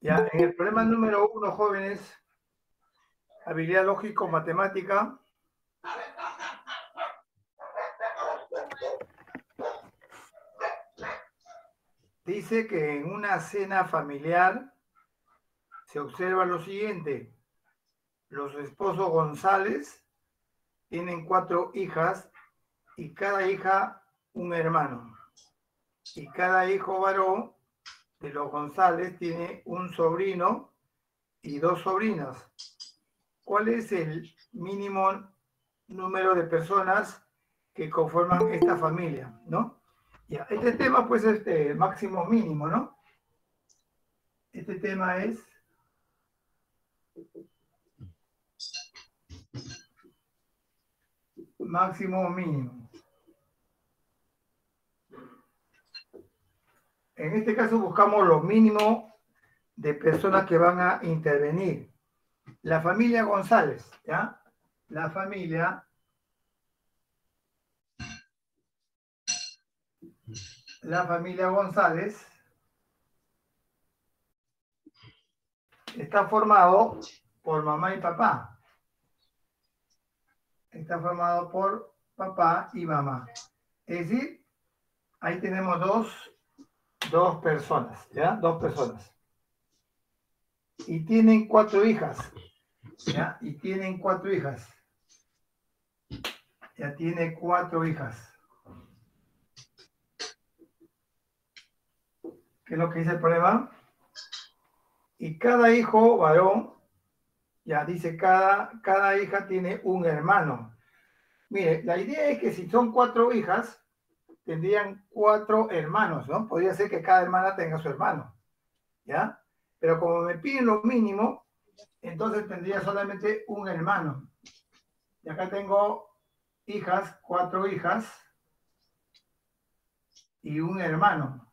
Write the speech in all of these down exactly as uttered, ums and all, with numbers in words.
Ya, en el problema número uno, jóvenes, habilidad lógico-matemática. Dice que en una cena familiar se observa lo siguiente. Los esposos González tienen cuatro hijas y cada hija un hermano. Y cada hijo varón de los González tiene un sobrino y dos sobrinas. ¿Cuál es el mínimo número de personas que conforman esta familia, ¿no? Ya, este tema, pues, es este máximo mínimo, ¿no? Este tema es máximo mínimo. En este caso buscamos lo mínimo de personas que van a intervenir. La familia González, ¿ya? La familia, la familia González está formado por mamá y papá. Está formado por papá y mamá. Es decir, ahí tenemos dos, dos personas, ¿ya? Dos personas. Y tienen cuatro hijas, ¿ya? Y tienen cuatro hijas. Ya tiene cuatro hijas. ¿Qué es lo que dice el problema? Y cada hijo varón, ya dice, cada, cada hija tiene un hermano. Mire, la idea es que si son cuatro hijas, tendrían cuatro hermanos, ¿no? Podría ser que cada hermana tenga su hermano, ¿ya? Pero como me piden lo mínimo, entonces tendría solamente un hermano. Y acá tengo hijas, cuatro hijas y un hermano.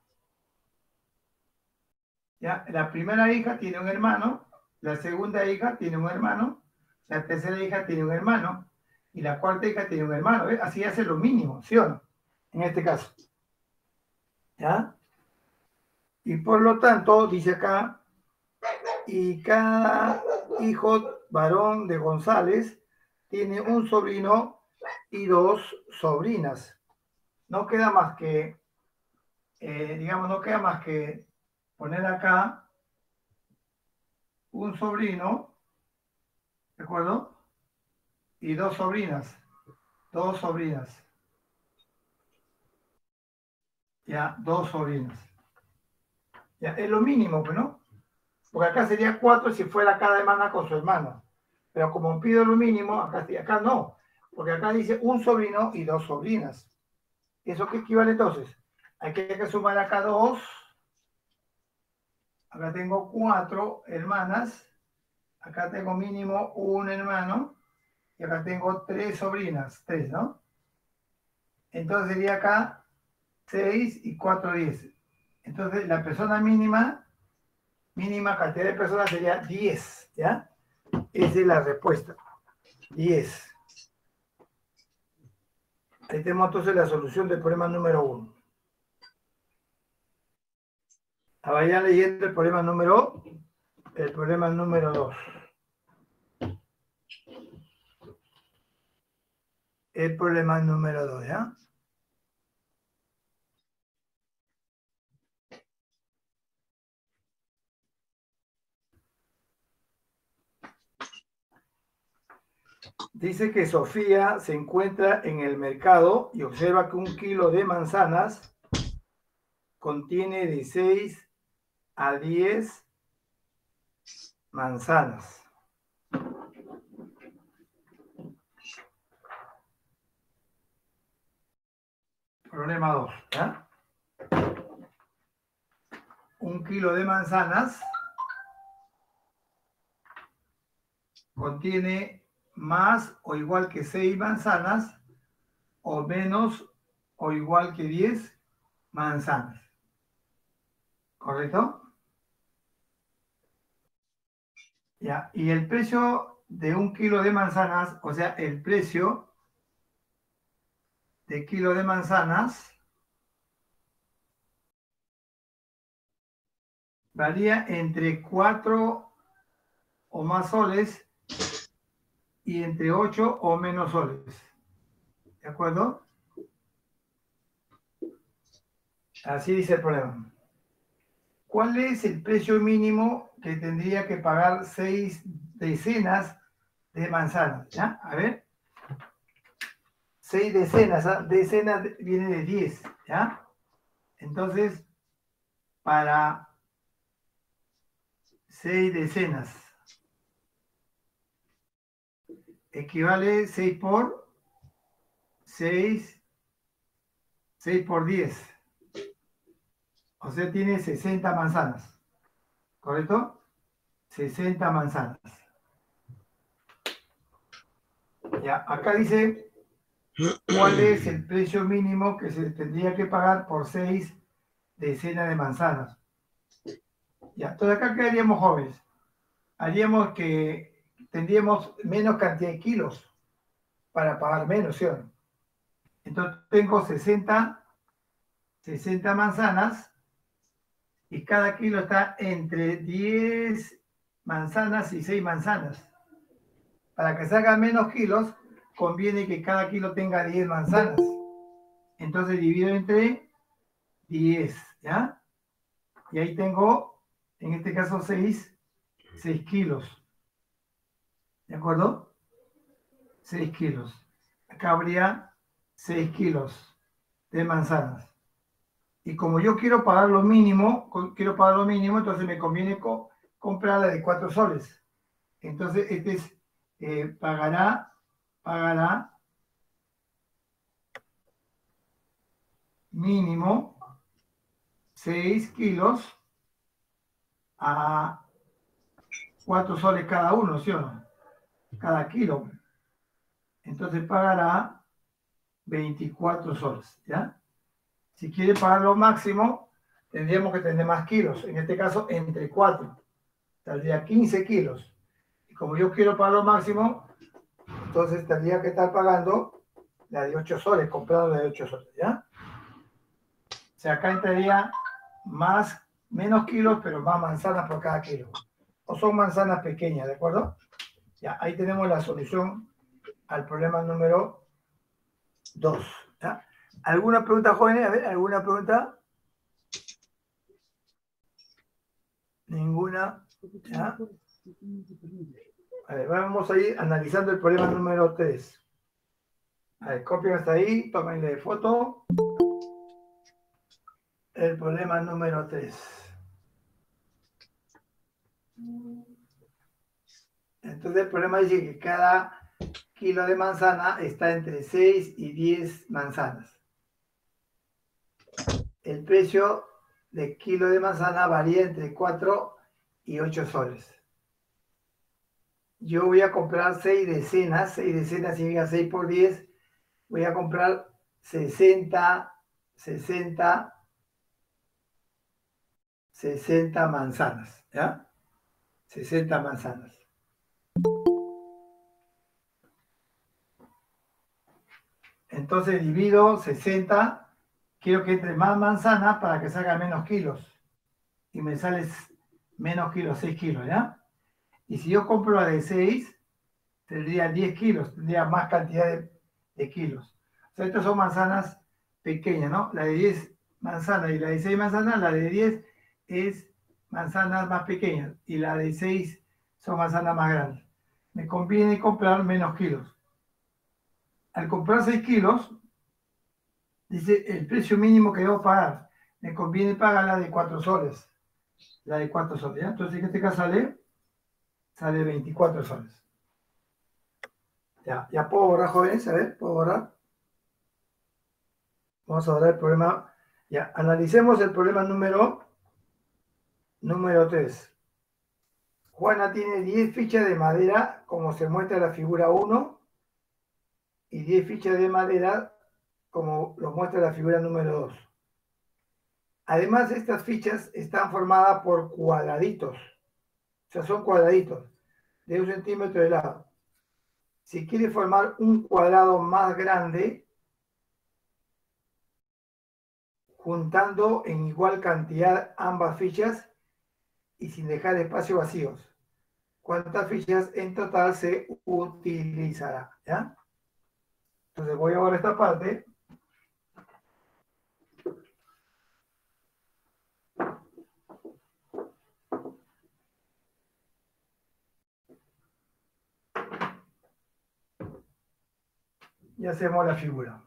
¿Ya? La primera hija tiene un hermano, la segunda hija tiene un hermano, la tercera hija tiene un hermano y la cuarta hija tiene un hermano. ¿Ves? Así hace lo mínimo, ¿sí o no? En este caso. ¿Ya? Y por lo tanto, dice acá, y cada hijo varón de González tiene un sobrino y dos sobrinas. No queda más que, eh, digamos, no queda más que poner acá un sobrino, ¿de acuerdo? Y dos sobrinas, dos sobrinas. Ya, dos sobrinas. Ya, es lo mínimo, pues, ¿no? Porque acá sería cuatro si fuera cada hermana con su hermano. Pero como pido lo mínimo, acá, acá no. Porque acá dice un sobrino y dos sobrinas. ¿Eso qué equivale entonces? Hay que sumar acá dos. Acá tengo cuatro hermanas. Acá tengo mínimo un hermano. Y acá tengo tres sobrinas. Tres, ¿no? Entonces sería acá seis y cuatro, diez. Entonces la persona mínima, mínima cantidad de personas sería diez, ¿ya? Esa es la respuesta. diez. Ahí tenemos entonces la solución del problema número uno. Ahora vayan leyendo el problema número, el problema número dos. El problema número dos, ¿ya? Dice que Sofía se encuentra en el mercado y observa que un kilo de manzanas contiene de seis a diez manzanas. Problema dos, ¿ya? Un kilo de manzanas contiene más o igual que seis manzanas o menos o igual que diez manzanas. ¿Correcto? Ya. Y el precio de un kilo de manzanas, o sea, el precio de kilo de manzanas varía entre cuatro o más soles y entre ocho o menos soles. ¿De acuerdo? Así dice el problema. ¿Cuál es el precio mínimo que tendría que pagar seis decenas de manzanas? ¿Ya? A ver. Seis decenas, ¿ah? Decenas viene de diez, ¿ya? Entonces, para seis decenas, equivale seis por seis, seis por diez. O sea, tiene sesenta manzanas. ¿Correcto? sesenta manzanas. Ya, acá dice cuál es el precio mínimo que se tendría que pagar por seis decenas de manzanas. Ya, entonces acá ¿qué haríamos, jóvenes? Haríamos que tendríamos menos cantidad de kilos para pagar menos, ¿sí o no? Entonces tengo sesenta, sesenta manzanas y cada kilo está entre diez manzanas y seis manzanas. Para que salgan menos kilos, conviene que cada kilo tenga diez manzanas. Entonces divido entre diez, ¿ya? Y ahí tengo, en este caso, seis, seis kilos. ¿De acuerdo? seis kilos. Acá habría seis kilos de manzanas. Y como yo quiero pagar lo mínimo, quiero pagar lo mínimo, entonces me conviene co comprar la de cuatro soles. Entonces, este es, eh, pagará, pagará mínimo seis kilos a cuatro soles cada uno, ¿sí o no? Cada kilo. Entonces pagará veinticuatro soles, ¿ya? Si quiere pagar lo máximo, tendríamos que tener más kilos. En este caso, entre cuatro. Saldría quince kilos. Y como yo quiero pagar lo máximo, entonces tendría que estar pagando la de ocho soles, comprando la de ocho soles, ¿ya? O sea, acá entraría más, menos kilos, pero más manzanas por cada kilo. O son manzanas pequeñas, ¿de acuerdo? Ya, ahí tenemos la solución al problema número dos. ¿Ya? ¿Alguna pregunta, jóvenes? A ver, ¿alguna pregunta? Ninguna. ¿Ya? A ver, vamos a ir analizando el problema número tres. A ver, copien hasta ahí, tómenle foto. El problema número tres. Entonces el problema dice que cada kilo de manzana está entre seis y diez manzanas. El precio de kilo de manzana varía entre cuatro y ocho soles. Yo voy a comprar seis decenas, seis decenas significa seis por diez, voy a comprar sesenta, sesenta, sesenta manzanas, ¿ya? sesenta manzanas. Entonces divido sesenta, quiero que entre más manzanas para que salga menos kilos. Y me sale menos kilos, seis kilos, ¿ya? Y si yo compro la de seis, tendría diez kilos, tendría más cantidad de, de kilos. O sea, estas son manzanas pequeñas, ¿no? La de diez manzanas y la de seis manzanas, la de diez es manzanas más pequeñas y la de seis son manzanas más grandes. Me conviene comprar menos kilos. Al comprar seis kilos, dice el precio mínimo que debo pagar. Me conviene pagar la de cuatro soles. La de cuatro soles, ¿ya? Entonces, en este caso sale, sale veinticuatro soles. Ya, ya puedo borrar, jóvenes, a ver, puedo borrar. Vamos a borrar el problema. Ya, analicemos el problema número, número tres. Juana tiene diez fichas de madera, como se muestra en la figura uno, y diez fichas de madera, como lo muestra la figura número dos. Además, estas fichas están formadas por cuadraditos. O sea, son cuadraditos de un centímetro de lado. Si quiere formar un cuadrado más grande, juntando en igual cantidad ambas fichas, y sin dejar espacios vacíos. ¿Cuántas fichas en total se utilizará? ¿Ya? Entonces voy ahora a esta parte. Y hacemos la figura.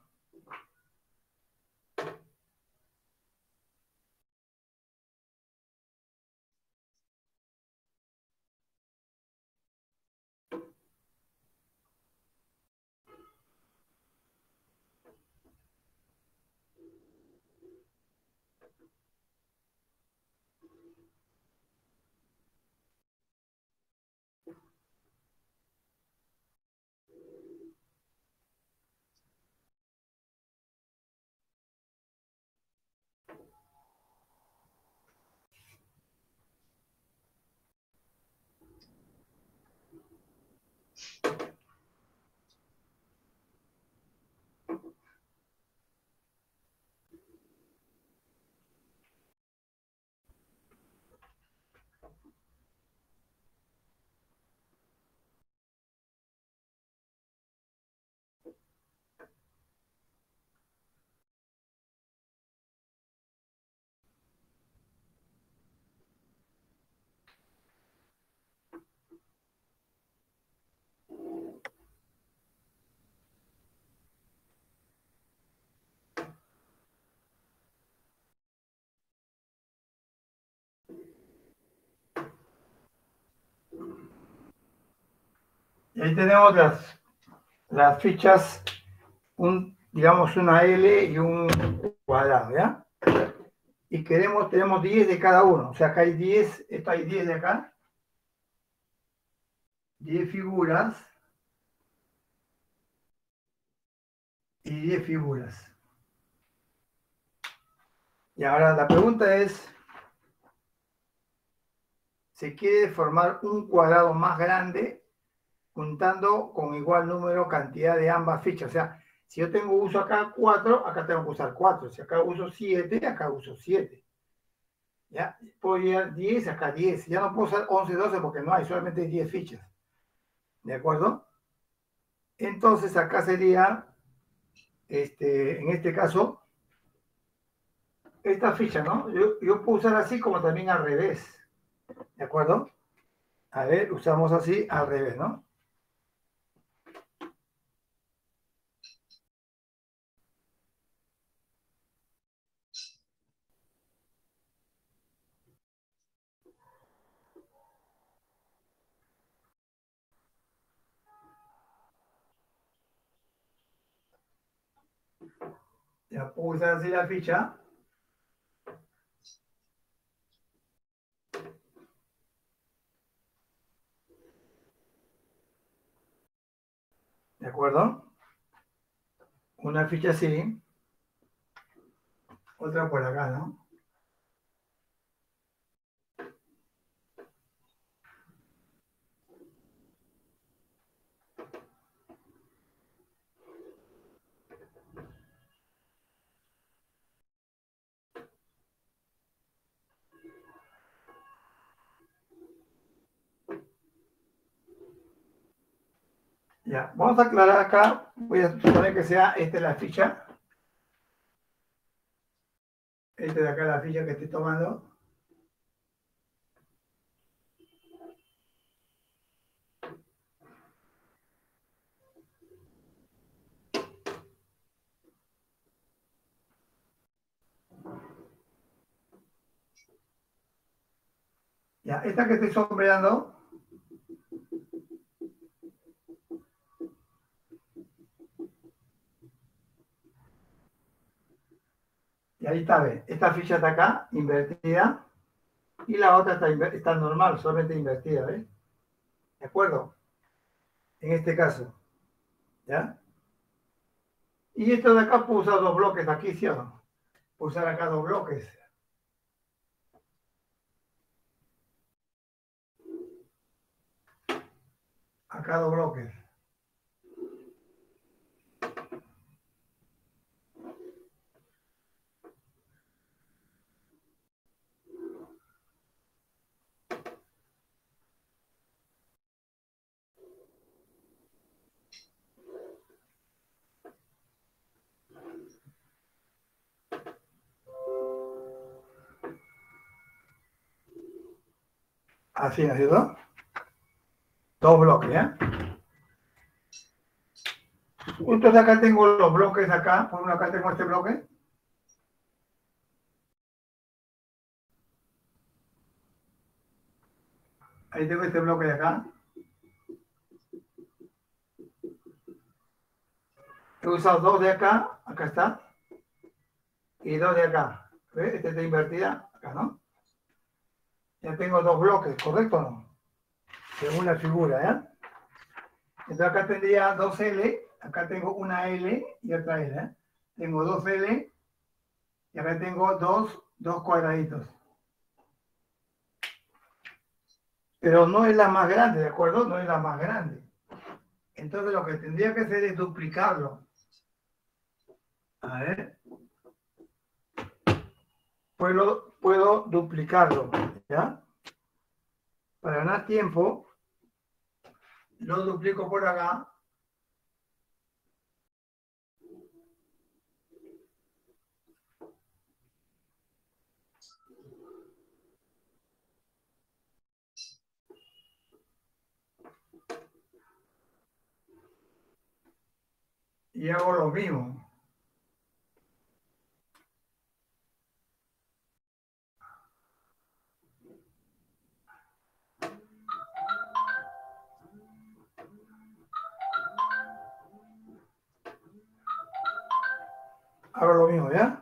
Y ahí tenemos las, las fichas, un, digamos una L y un cuadrado, ¿ya? Y queremos, tenemos diez de cada uno. O sea, acá hay diez, esto hay diez de acá. diez figuras. Y diez figuras. Y ahora la pregunta es, ¿se quiere formar un cuadrado más grande juntando con igual número, cantidad de ambas fichas? O sea, si yo tengo uso acá cuatro, acá tengo que usar cuatro. Si acá uso siete, acá uso siete. ¿Ya? Puedo llegar diez, acá diez. Ya no puedo usar once, doce porque no hay, solamente diez fichas. ¿De acuerdo? Entonces acá sería, este, en este caso, esta ficha, ¿no? Yo, yo puedo usar así como también al revés. ¿De acuerdo? A ver, usamos así al revés, ¿no? Ya puedo usar así la ficha. ¿De acuerdo? Una ficha así, otra por acá, ¿no? Ya, vamos a aclarar acá. Voy a suponer que sea esta es la ficha. Esta de acá es la ficha que estoy tomando. Ya, esta que estoy sombreando, y ahí está, ¿ves? Esta ficha está acá, invertida, y la otra está, está normal, solamente invertida, ¿ves? ¿De acuerdo? En este caso, ¿ya? Y esto de acá puedo usar dos bloques aquí, ¿sí o no? Puedo usar acá dos bloques. Acá dos bloques. Así, ¿no es cierto? Dos bloques, ¿ya? Entonces acá tengo los bloques acá. Por ejemplo, acá tengo este bloque. Ahí tengo este bloque de acá. He usado dos de acá. Acá está. Y dos de acá. ¿Ves? Esta está invertida. Acá, ¿no? Ya tengo dos bloques, ¿correcto o no? Según la figura, ¿ya? Entonces acá tendría dos L. Acá tengo una L y otra L, ¿eh? Tengo dos L y acá tengo dos, dos cuadraditos. Pero no es la más grande, ¿de acuerdo? No es la más grande. Entonces lo que tendría que hacer es duplicarlo. A ver. Puedo, puedo duplicarlo, ¿ya? Para ganar tiempo, lo duplico por acá. Y hago lo mismo. Hago lo mismo, ¿ya?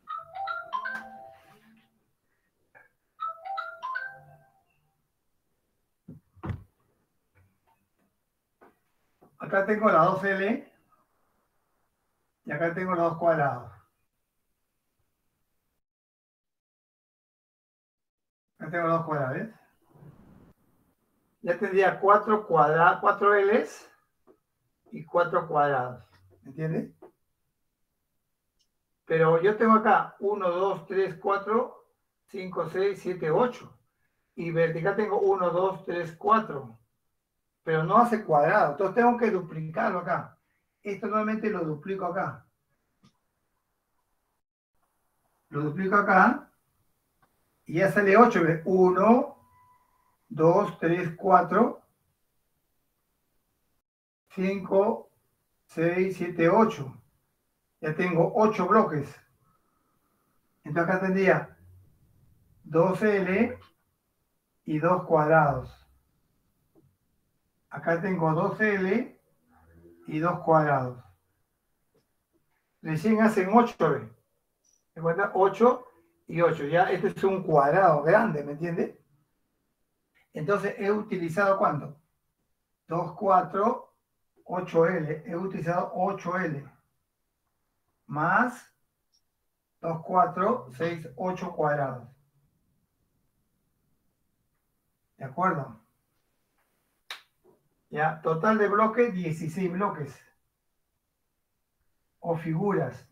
Acá tengo la dos L y acá tengo los dos cuadrados. Acá tengo los dos cuadrados, ¿ves? Ya tendría cuatro cuadrados, cuatro L's y cuatro cuadrados. ¿Me entiendes? Pero yo tengo acá uno, dos, tres, cuatro, cinco, seis, siete, ocho. Y vertical tengo uno, dos, tres, cuatro. Pero no hace cuadrado. Entonces tengo que duplicarlo acá. Esto nuevamente lo duplico acá. Lo duplico acá y ya sale ocho. uno, dos, tres, cuatro, cinco, seis, siete, ocho. Ya tengo ocho bloques. Entonces acá tendría dos L y dos cuadrados. Acá tengo dos L y dos cuadrados. Recién hacen ocho. ¿Se cuenta? ocho y ocho. Ya este es un cuadrado grande, ¿me entiendes? Entonces he utilizado ¿cuánto? dos, cuatro, ocho L. He utilizado ocho L. Más dos, cuatro, seis, ocho cuadrados. ¿De acuerdo? Ya, total de bloques, dieciséis bloques. O figuras.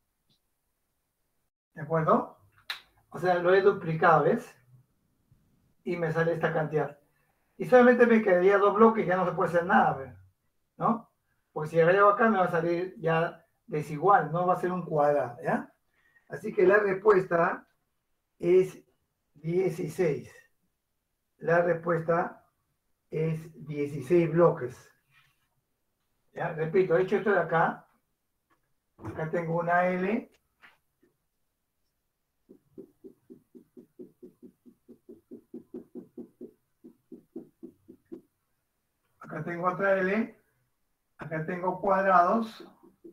¿De acuerdo? O sea, lo he duplicado, ¿ves? Y me sale esta cantidad. Y solamente me quedaría dos bloques, ya no se puede hacer nada, ¿ves? ¿No? Porque si agrego acá me va a salir ya desigual, no va a ser un cuadrado, ¿ya? Así que la respuesta es dieciséis. La respuesta es dieciséis bloques. ¿Ya? Repito, he hecho esto de acá. Acá tengo una L. Acá tengo otra L. Acá tengo cuadrados.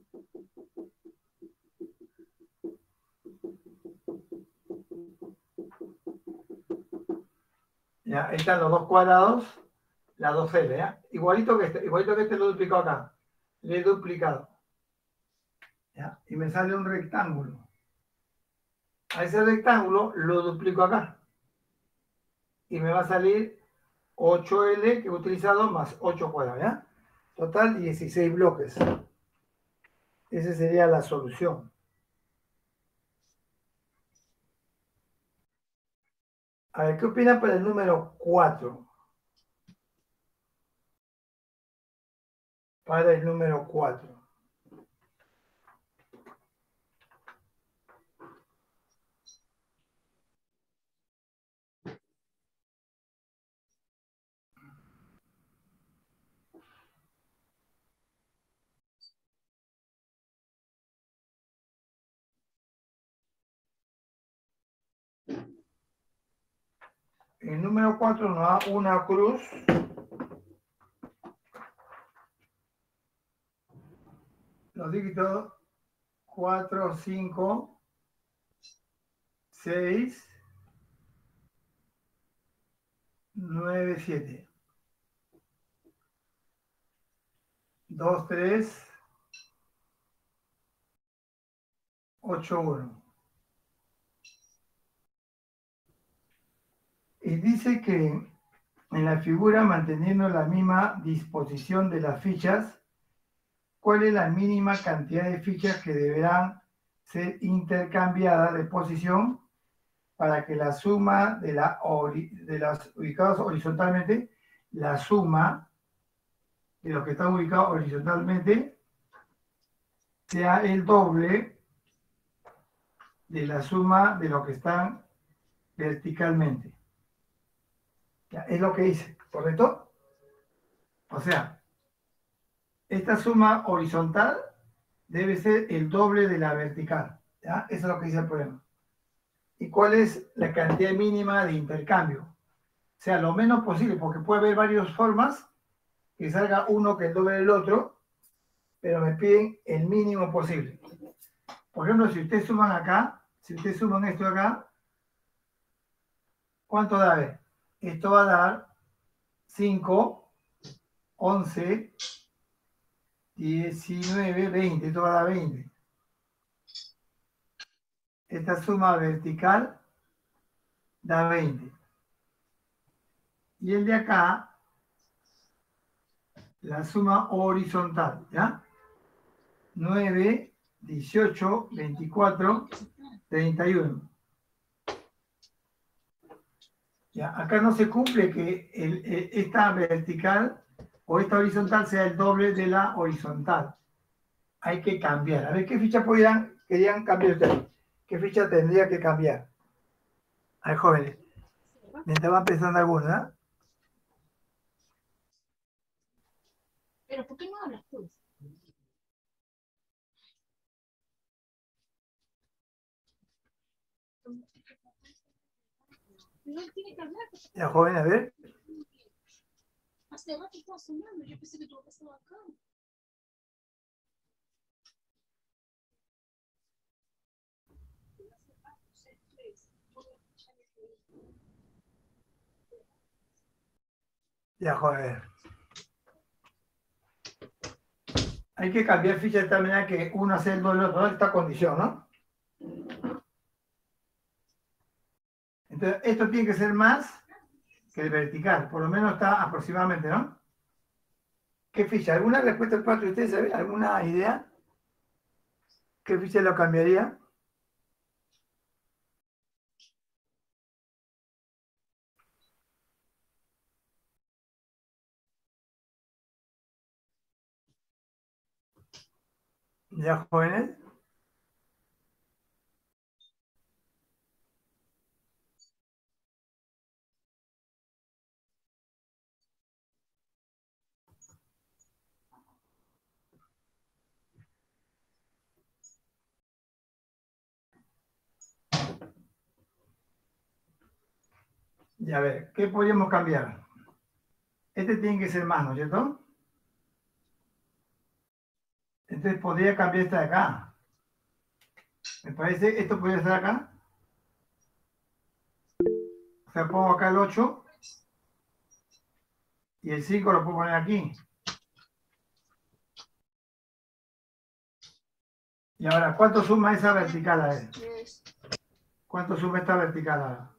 ¿Ya? Ahí están los dos cuadrados, las dos L, ¿ya? Igualito que este, igualito que este lo he duplicado acá. Le he duplicado. ¿Ya? Y me sale un rectángulo. A ese rectángulo lo duplico acá. Y me va a salir ocho L que he utilizado más ocho cuadrados, ¿ya? Total dieciséis bloques. Esa sería la solución. A ver, ¿qué opinan para el número cuatro? Para el número cuatro. El número cuatro nos da una cruz. Los dígitos cuatro, cinco, seis, nueve, siete. dos, tres, ocho, uno. Y dice que en la figura, manteniendo la misma disposición de las fichas, ¿cuál es la mínima cantidad de fichas que deberán ser intercambiadas de posición para que la suma de, la de las ubicados horizontalmente, la suma de los que están ubicados horizontalmente, sea el doble de la suma de los que están verticalmente? Ya, es lo que dice, ¿correcto? O sea, esta suma horizontal debe ser el doble de la vertical. ¿Ya? Eso es lo que dice el problema. ¿Y cuál es la cantidad mínima de intercambio? O sea, lo menos posible, porque puede haber varias formas que salga uno que el doble del otro, pero me piden el mínimo posible. Por ejemplo, si ustedes suman acá, si ustedes suman esto acá, ¿cuánto da? A ver, esto va a dar cinco, once, diecinueve, veinte, esto va a dar veinte. Esta suma vertical da veinte. Y el de acá, la suma horizontal, ¿ya? nueve, dieciocho, veinticuatro, treinta y uno. ¿Ya? Acá no se cumple que el, el, esta vertical o esta horizontal sea el doble de la horizontal. Hay que cambiar. A ver, ¿qué ficha podrían, querían cambiar ustedes? ¿Qué ficha tendría que cambiar? A ver, jóvenes. Mientras van pensando alguna. ¿Eh? Pero ¿por qué no hablas tú? No tiene que hablar. Ya, jóvenes, a ver. Hace rato estaba sonando. Yo pensé que tu papá estaba acá. Ya, joder. Hay que cambiar ficha de tal manera que uno hace el doble del otro. Esta condición, ¿no? Entonces, esto tiene que ser más que el vertical. Por lo menos está aproximadamente, ¿no? ¿Qué ficha? ¿Alguna respuesta para ustedes? ¿Saben? ¿Alguna idea? ¿Qué ficha lo cambiaría? ¿Ya, jóvenes? Y a ver, ¿qué podríamos cambiar? Este tiene que ser más, ¿no es cierto? Entonces podría cambiar esta de acá. Me parece, esto podría estar acá. O sea, pongo acá el ocho y el cinco lo puedo poner aquí. Y ahora, ¿cuánto suma esa vertical a ver? ¿Cuánto suma esta vertical ahora?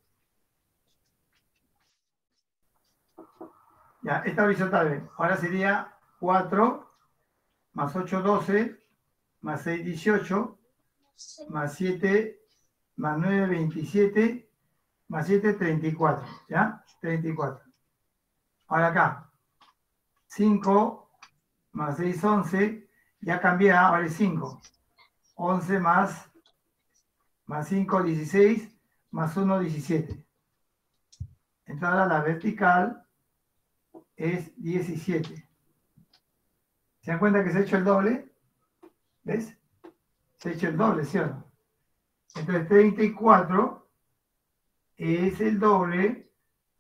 Ya, esta horizontal, ahora sería cuatro más ocho, doce, más seis, dieciocho, más siete, más nueve, veintisiete, más siete, treinta y cuatro, ¿ya? treinta y cuatro. Ahora acá, cinco más seis, once, ya cambié, ahora es cinco. once más, más cinco, dieciséis, más uno, diecisiete. Entonces ahora la vertical es diecisiete. ¿Se dan cuenta que se ha hecho el doble? ¿Ves? Se ha hecho el doble, ¿sí o no? Entonces treinta y cuatro es el doble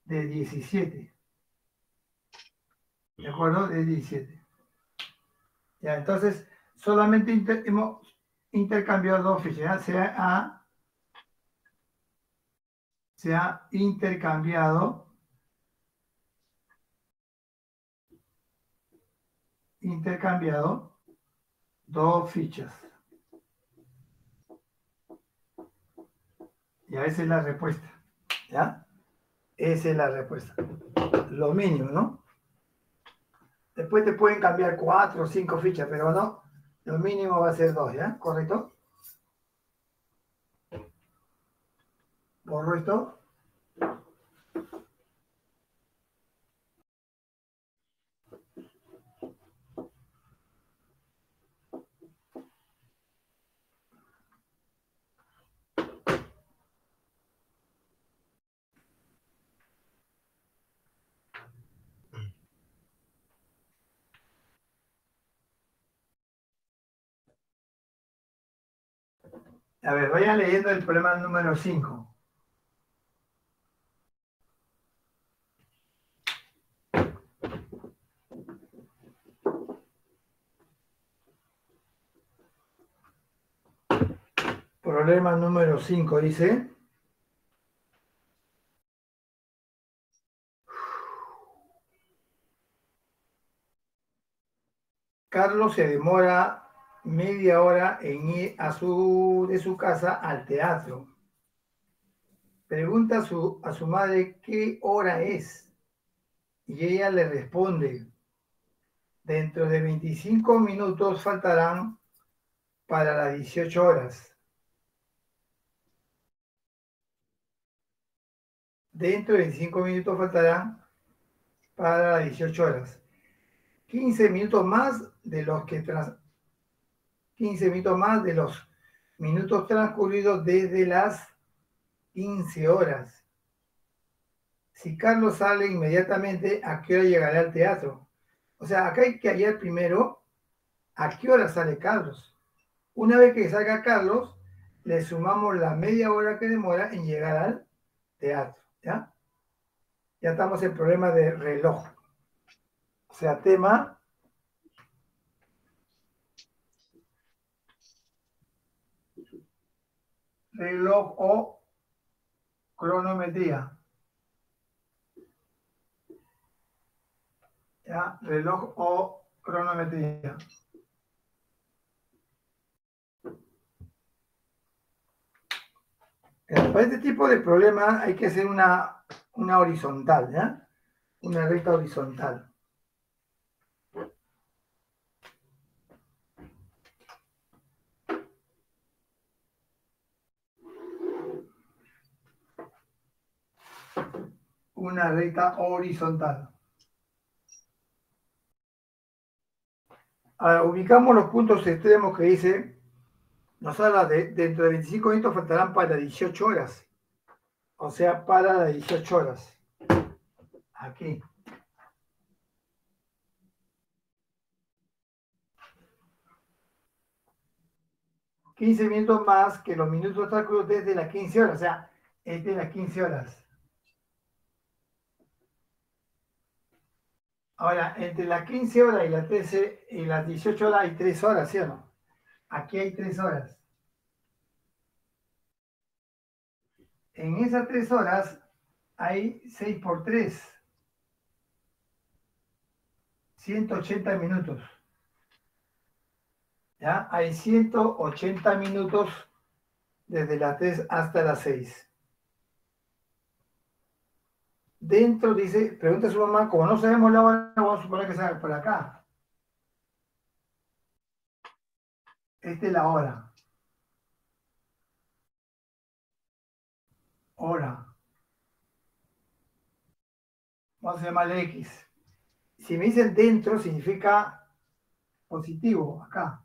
de diecisiete. ¿De acuerdo? De diecisiete. Ya, entonces, solamente inter, hemos intercambiado dos fichas. Se ha, se ha intercambiado, intercambiado dos fichas. Ya, esa es la respuesta. ¿Ya? Esa es la respuesta. Lo mínimo, ¿no? Después te pueden cambiar cuatro o cinco fichas, pero no. Lo mínimo va a ser dos, ¿ya? ¿Correcto? ¿Borro esto? A ver, vayan leyendo el problema número cinco. Problema número cinco dice: Carlos se demora media hora en ir a su, de su casa al teatro. Pregunta a su, a su madre qué hora es y ella le responde: dentro de veinticinco minutos faltarán para las dieciocho horas. Dentro de veinticinco minutos faltarán para las dieciocho horas. quince minutos más de los que trans, quince minutos más de los minutos transcurridos desde las quince horas. Si Carlos sale inmediatamente, ¿a qué hora llegará al teatro? O sea, acá hay que hallar primero a qué hora sale Carlos. Una vez que salga Carlos, le sumamos la media hora que demora en llegar al teatro. ¿Ya? Ya estamos en problema de reloj. O sea, tema reloj o cronometría. ¿Ya? Reloj o cronometría. Para este tipo de problema hay que hacer una, una horizontal, ¿ya? Una recta horizontal. Una recta horizontal. Ahora, ubicamos los puntos extremos que dice, nos habla de dentro de veinticinco minutos faltarán para dieciocho horas. O sea, para las dieciocho horas. Aquí. quince minutos más que los minutos transcurridos desde las quince horas. O sea, es de las quince horas. Ahora, entre las quince horas y las trece y las dieciocho horas hay tres horas, ¿sí o no? Aquí hay tres horas. En esas tres horas hay seis por tres. ciento ochenta minutos. ¿Ya? Hay ciento ochenta minutos desde las tres hasta las seis. Dentro dice, pregunta a su mamá, como no sabemos la hora, vamos a suponer que sea por acá. Esta es la hora. Hora. Vamos a llamarle X. Si me dicen dentro, significa positivo, acá.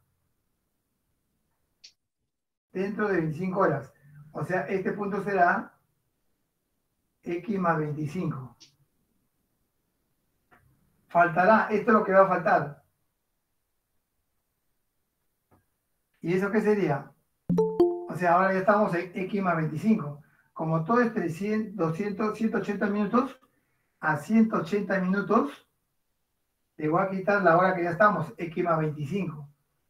Dentro de veinticinco horas. O sea, este punto será X más veinticinco. Faltará, esto es lo que va a faltar. ¿Y eso qué sería? O sea, ahora ya estamos en X más veinticinco. Como todo es trescientos, doscientos, ciento ochenta minutos, a ciento ochenta minutos, le voy a quitar la hora que ya estamos, X más veinticinco.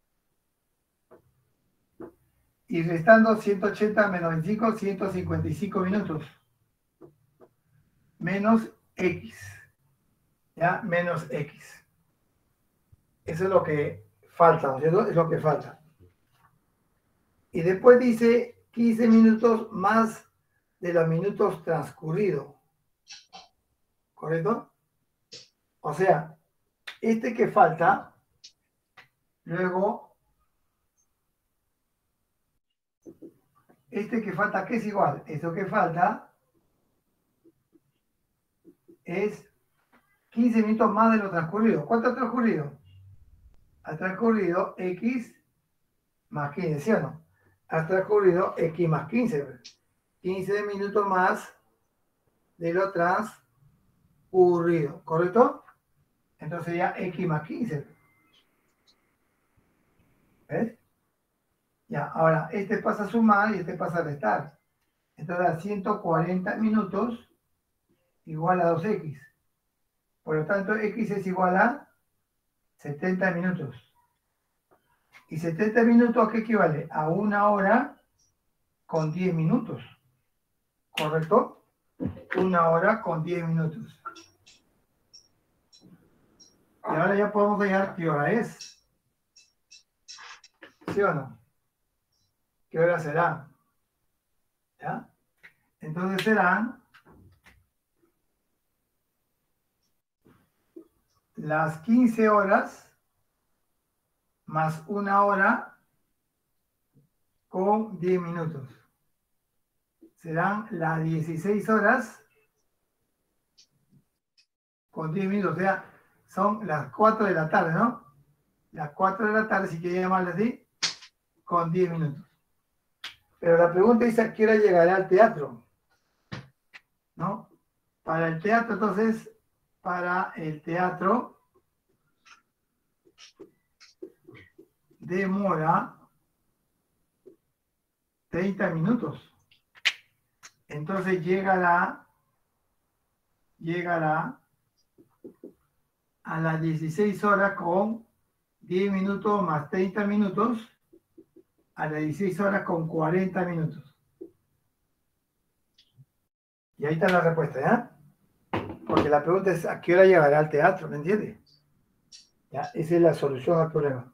Y restando ciento ochenta menos veinticinco, ciento cincuenta y cinco minutos. Menos X. ¿Ya? Menos X. Eso es lo que falta, ¿no es cierto? Es lo que falta. Y después dice quince minutos más de los minutos transcurridos. ¿Correcto? O sea, este que falta, luego, este que falta, ¿qué es igual? Esto que falta es quince minutos más de lo transcurrido. ¿Cuánto ha transcurrido? Ha transcurrido X más quince, ¿sí o no? Ha transcurrido X más quince. quince minutos más de lo transcurrido, ¿correcto? Entonces ya X más quince. ¿Ves? Ya, ahora, este pasa a sumar y este pasa a restar. Entonces a ciento cuarenta minutos igual a dos X. Por lo tanto, X es igual a setenta minutos. ¿Y setenta minutos a qué equivale? A una hora con diez minutos. ¿Correcto? Una hora con diez minutos. Y ahora ya podemos hallar qué hora es. ¿Sí o no? ¿Qué hora será? ¿Ya? Entonces serán las quince horas más una hora con diez minutos. Serán las dieciséis horas con diez minutos. O sea, son las cuatro de la tarde, ¿no? Las cuatro de la tarde, si quieren llamarle así, con diez minutos. Pero la pregunta es a qué hora llegará al teatro, ¿no? Para el teatro, entonces, para el teatro demora treinta minutos. Entonces llegará, llegará a las dieciséis horas con diez minutos más treinta minutos, a las dieciséis horas con cuarenta minutos. Y ahí está la respuesta, ¿ya? Porque la pregunta es ¿a qué hora llegará al teatro? ¿Me entiendes? ¿Ya? Esa es la solución al problema.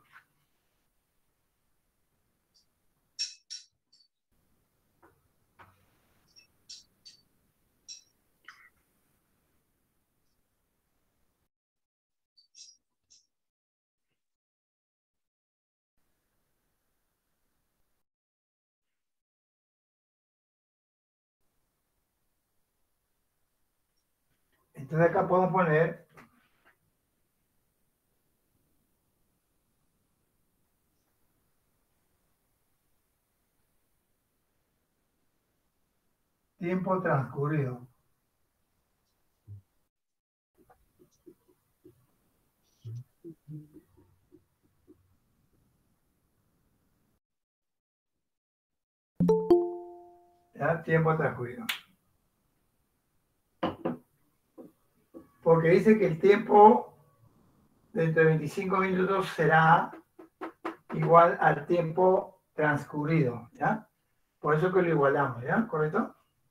Entonces acá podemos poner tiempo transcurrido. ¿Ya? Tiempo transcurrido. Porque dice que el tiempo de entre veinticinco minutos será igual al tiempo transcurrido, ¿ya? Por eso que lo igualamos, ¿ya? ¿Correcto?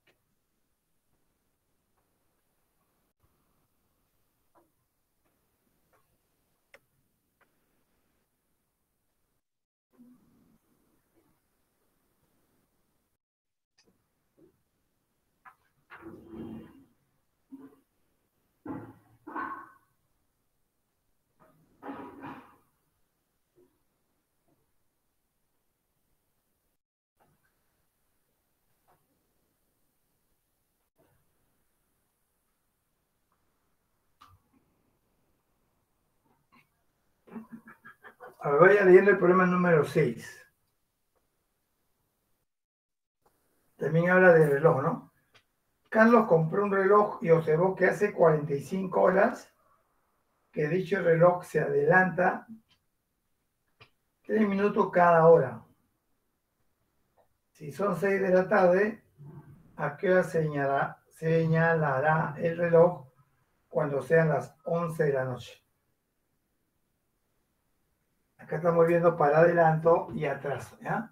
Ahora vaya leyendo el problema número seis. También habla de reloj, ¿no? Carlos compró un reloj y observó que hace cuarenta y cinco horas que dicho reloj se adelanta tres minutos cada hora. Si son seis de la tarde, ¿a qué hora señalará, señalará el reloj cuando sean las once de la noche. Acá estamos viendo para adelanto y atraso, ¿ya?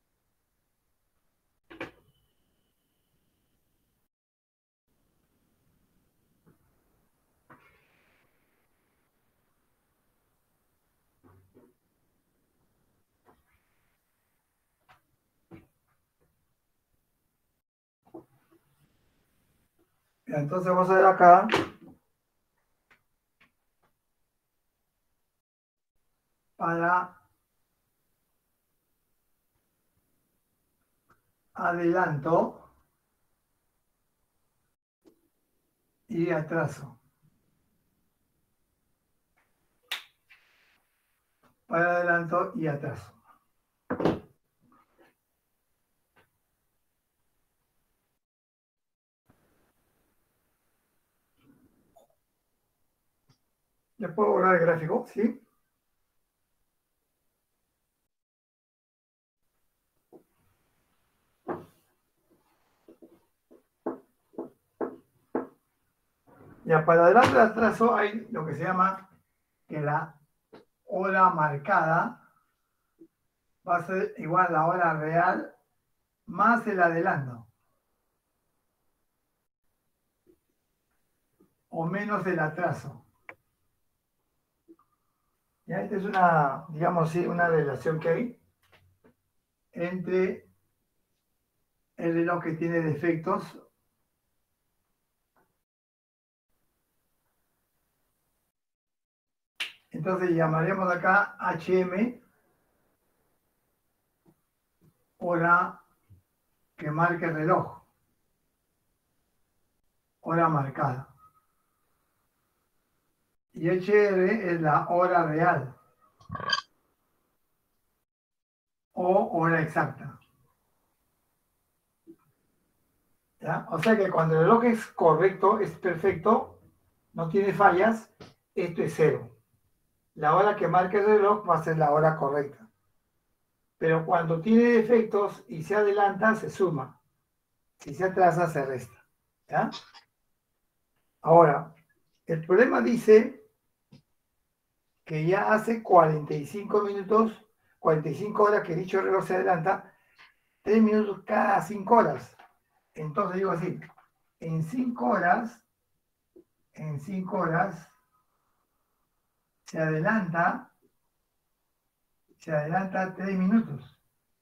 Entonces vamos a ver acá. Para adelanto y atraso. Para adelanto y atraso. ¿Ya puedo borrar el gráfico? ¿Sí? Ya para adelanto y atraso hay lo que se llama que la hora marcada va a ser igual a la hora real más el adelanto. O menos el atraso. Ya, esta es una, digamos así, una relación que hay entre el reloj que tiene defectos entonces llamaremos acá H M hora que marca el reloj, hora marcada. Y H R es la hora real o hora exacta. ¿Ya? O sea que cuando el reloj es correcto, es perfecto, no tiene fallas, esto es cero. La hora que marca el reloj va a ser la hora correcta. Pero cuando tiene defectos y se adelanta, se suma. Si se atrasa, se resta. ¿Ya? Ahora, el problema dice que ya hace cuarenta y cinco minutos, cuarenta y cinco horas que dicho reloj se adelanta, tres minutos cada cinco horas. Entonces digo así, en cinco horas, en cinco horas, se adelanta, se adelanta tres minutos.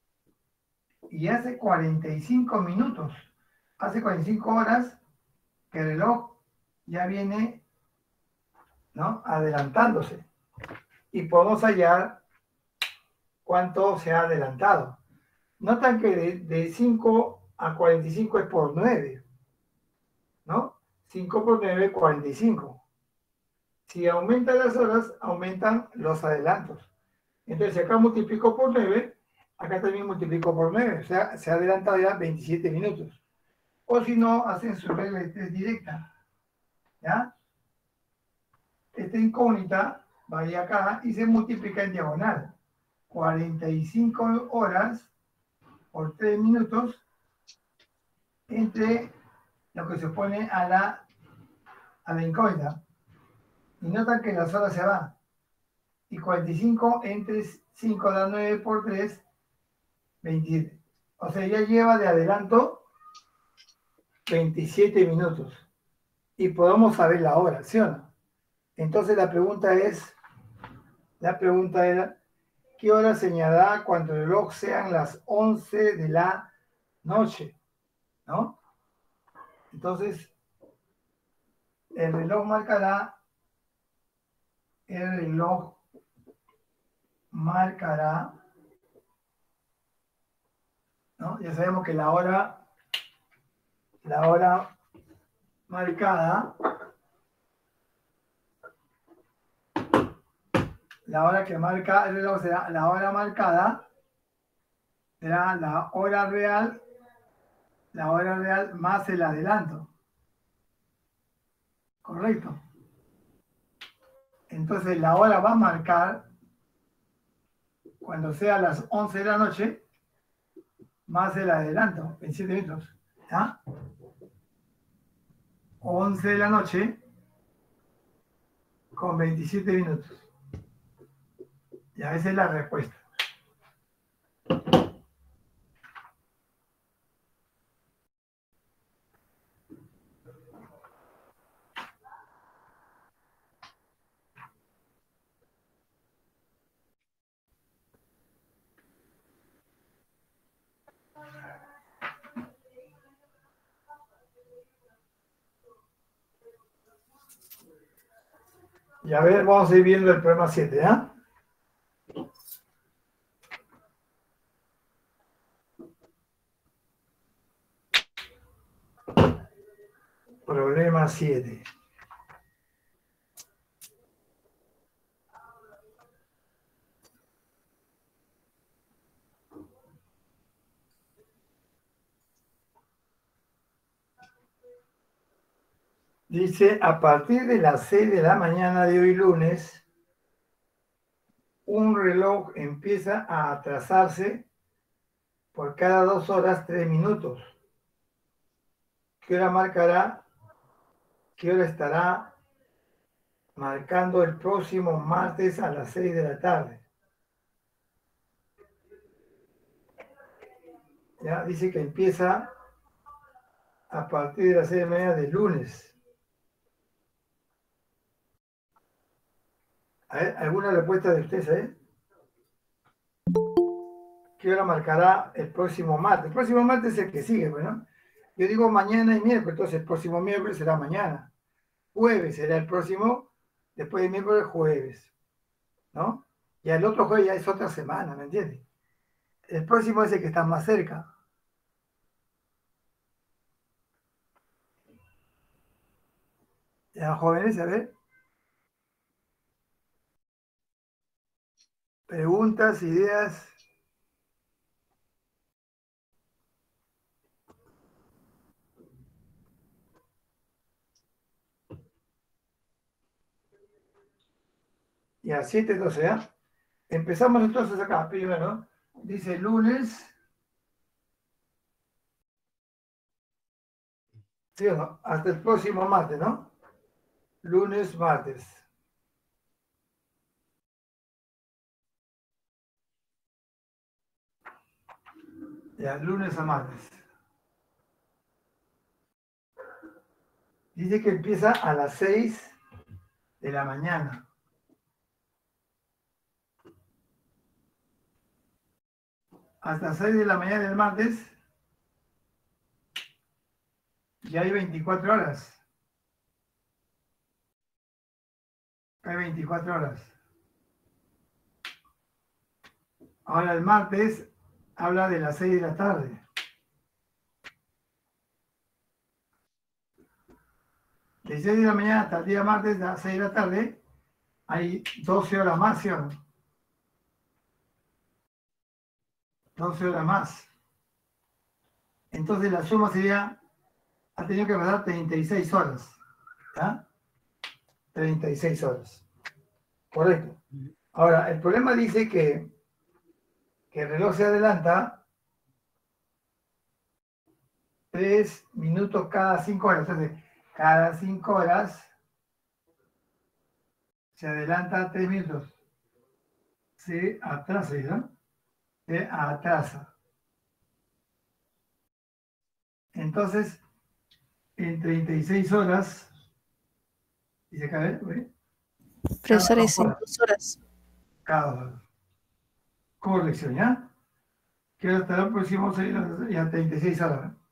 Y hace cuarenta y cinco minutos, hace cuarenta y cinco horas que el reloj ya viene, ¿no?, adelantándose. Y podemos hallar cuánto se ha adelantado. Notan que de, de cinco a cuarenta y cinco es por nueve, ¿no? cinco por nueve, cuarenta y cinco. Si aumentan las horas, aumentan los adelantos. Entonces, si acá multiplico por nueve, acá también multiplico por nueve. O sea, se ha adelantado ya veintisiete minutos. O si no, hacen su regla de tres directa. ¿Ya? Esta incógnita va ahí acá y se multiplica en diagonal. cuarenta y cinco horas por tres minutos entre lo que se pone a la, a la incógnita. Y notan que las horas se van. Y cuarenta y cinco entre cinco da nueve por tres, veintisiete. O sea, ya lleva de adelanto veintisiete minutos. Y podemos saber la hora, ¿sí o no? Entonces la pregunta es, la pregunta era, ¿qué hora señalará cuando el reloj sean las once de la noche? ¿No? Entonces, el reloj marcará, el reloj marcará, ¿no? Ya sabemos que la hora, la hora marcada, la hora que marca el reloj será la hora marcada, será la hora real, la hora real más el adelanto. ¿Correcto? Entonces la hora va a marcar cuando sea las once de la noche más el adelanto, veintisiete minutos. ¿Ya? once de la noche con veintisiete minutos. Ya, esa es la respuesta. Y a ver, vamos a ir viendo el problema siete, ¿ah? Problema siete. Dice, a partir de las seis de la mañana de hoy lunes, un reloj empieza a atrasarse por cada dos horas tres minutos. ¿Qué hora marcará? ¿Qué hora estará marcando el próximo martes a las seis de la tarde? Ya dice que empieza a partir de las seis de la mañana del lunes. A ver, ¿alguna respuesta de ustedes, eh? ¿Qué hora marcará el próximo martes? El próximo martes es el que sigue, bueno. Yo digo mañana y miércoles, entonces el próximo miércoles será mañana. Jueves será el próximo, después de miércoles, jueves, ¿no? Y el otro jueves ya es otra semana, ¿me entiendes? El próximo es el que está más cerca. Ya, jóvenes, a ver. Preguntas, ideas. Ya, siete, doce, ¿ya? Empezamos entonces acá, primero. Dice lunes. ¿Sí o no? Hasta el próximo martes, ¿no? Lunes, martes. Ya, lunes a martes. Dice que empieza a las seis de la mañana. Hasta las seis de la mañana del martes ya hay veinticuatro horas. Hay veinticuatro horas. Ahora el martes habla de las seis de la tarde. De seis de la mañana hasta el día martes a las seis de la tarde hay doce horas más, ¿sí o no? doce horas más. Entonces la suma sería, ha tenido que pasar treinta y seis horas. ¿Ya? treinta y seis horas. Correcto. Ahora, el problema dice que, que el reloj se adelanta tres minutos cada cinco horas. Entonces, cada cinco horas se adelanta tres minutos. Se atrasa, ¿no? Se atrasa. Entonces, en treinta y seis horas, y se cae, ¿ve? Profesor, es en dos horas. Cada hora. Corrección, ¿ya? Que hasta el próximo ya treinta y seis horas. ¿eh?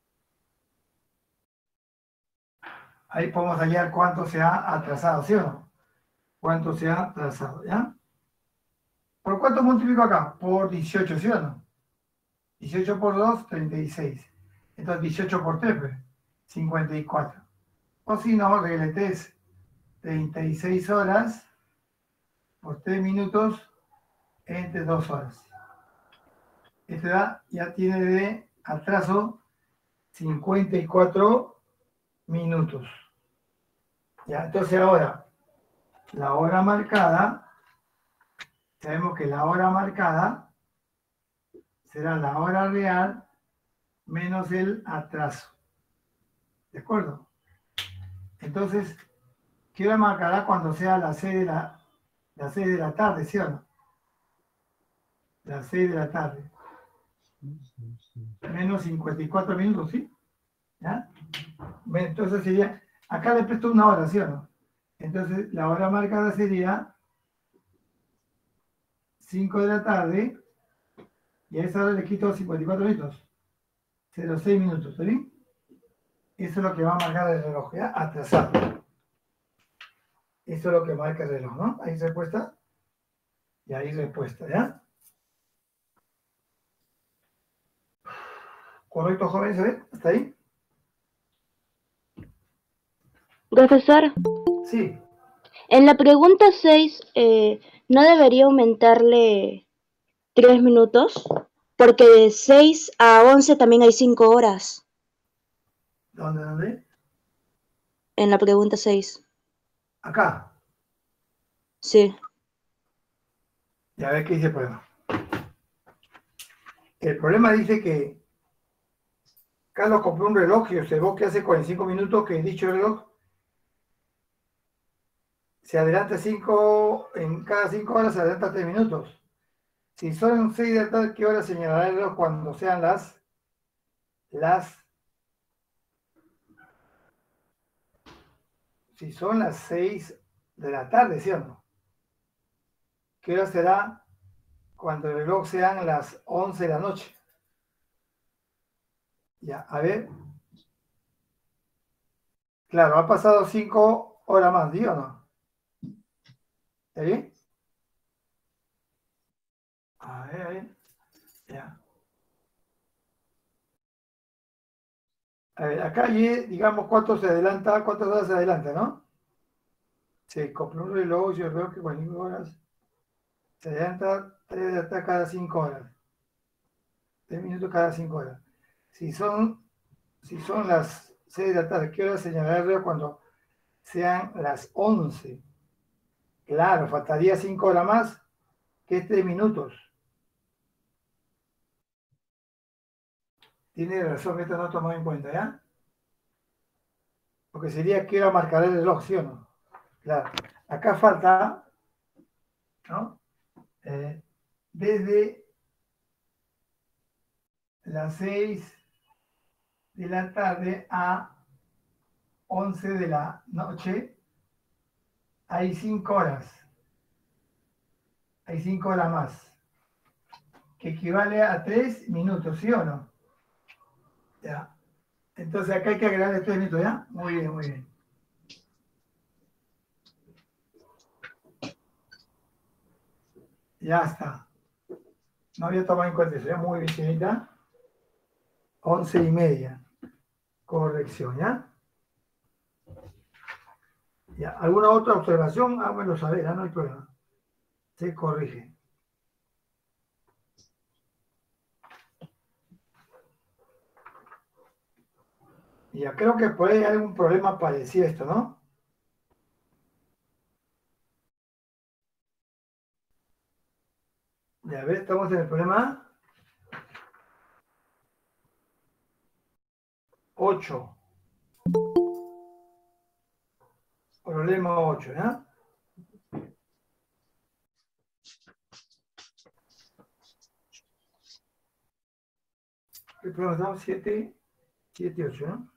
Ahí podemos hallar cuánto se ha atrasado, ¿sí o no? Cuánto se ha atrasado, ¿ya? ¿Por cuánto multiplico acá? Por dieciocho, ¿sí o no? dieciocho por dos, treinta y seis. Entonces dieciocho por tres, pues, cincuenta y cuatro. O si no, regletes treinta y seis horas por tres minutos entre dos horas. Esta edad ya tiene de atraso cincuenta y cuatro minutos. Ya, entonces ahora, la hora marcada, sabemos que la hora marcada será la hora real menos el atraso. ¿De acuerdo? Entonces, ¿Qué hora marcará cuando sea las seis de la, las seis de la tarde, ¿sí o no? Las seis de la tarde. Menos cincuenta y cuatro minutos, ¿sí? ¿Ya? Bueno, entonces sería, acá le presto una hora, ¿sí o no? Entonces la hora marcada sería cinco de la tarde y a esa hora le quito cincuenta y cuatro minutos. cero coma seis minutos, ¿está bien? Eso es lo que va a marcar el reloj, ¿ya? Atrasado. Eso es lo que marca el reloj, ¿no? Ahí respuesta y ahí respuesta, ¿ya? ¿Correcto, joven? ¿Se ve? ¿Hasta ahí? Profesor, Sí. en la pregunta seis, eh, ¿no debería aumentarle tres minutos? Porque de seis a once también hay cinco horas. ¿Dónde, dónde? En la pregunta seis. Acá. Sí. Ya ves qué dice el problema. El problema dice que Carlos compró un reloj y observó que hace cuarenta y cinco minutos que dicho reloj se adelanta cinco, en cada cinco horas se adelanta tres minutos. Si son seis de la tarde, ¿qué hora señalará el reloj cuando sean las, las, si son las seis de la tarde, ¿sí o no? ¿Qué hora será cuando el reloj sean las once de la noche? Ya, a ver. Claro, ha pasado cinco horas más, ¿sí o no? ¿Está bien? A ver, a ver. Ya. A ver, acá, digamos, ¿cuánto se adelanta? ¿Cuántas horas se adelanta, no? Se compró un reloj, yo veo que cuarenta y cinco horas se adelanta tres hasta cada cinco horas. tres minutos cada cinco horas. Si son, si son las seis de la tarde, ¿qué hora señalará el reloj cuando sean las once? Claro, faltaría cinco horas más, que es tres minutos. Tiene razón, esto no tomado en cuenta, ¿ya? Porque sería que hora marcará el reloj, ¿sí o no? Claro. Acá falta, ¿no? Eh, desde las seis de la tarde a once de la noche, hay cinco horas. Hay cinco horas más. Que equivale a tres minutos, ¿sí o no? Ya. Entonces acá hay que agregarle tres minutos, ¿ya? Muy bien, muy bien. Ya está. No había tomado en cuenta eso, ya muy bien, señorita. Once y media. Corrección, ¿ya? Ya. ¿Alguna otra observación? Háganmelo saber, ¿ya? No hay problema. Se corrige. Ya creo que por ahí hay algún problema parecido a esto, ¿no? Ya, a ver, estamos en el problema ocho. Problema ocho, ¿ya? ¿Qué problema estamos? siete, siete, ocho, ¿no?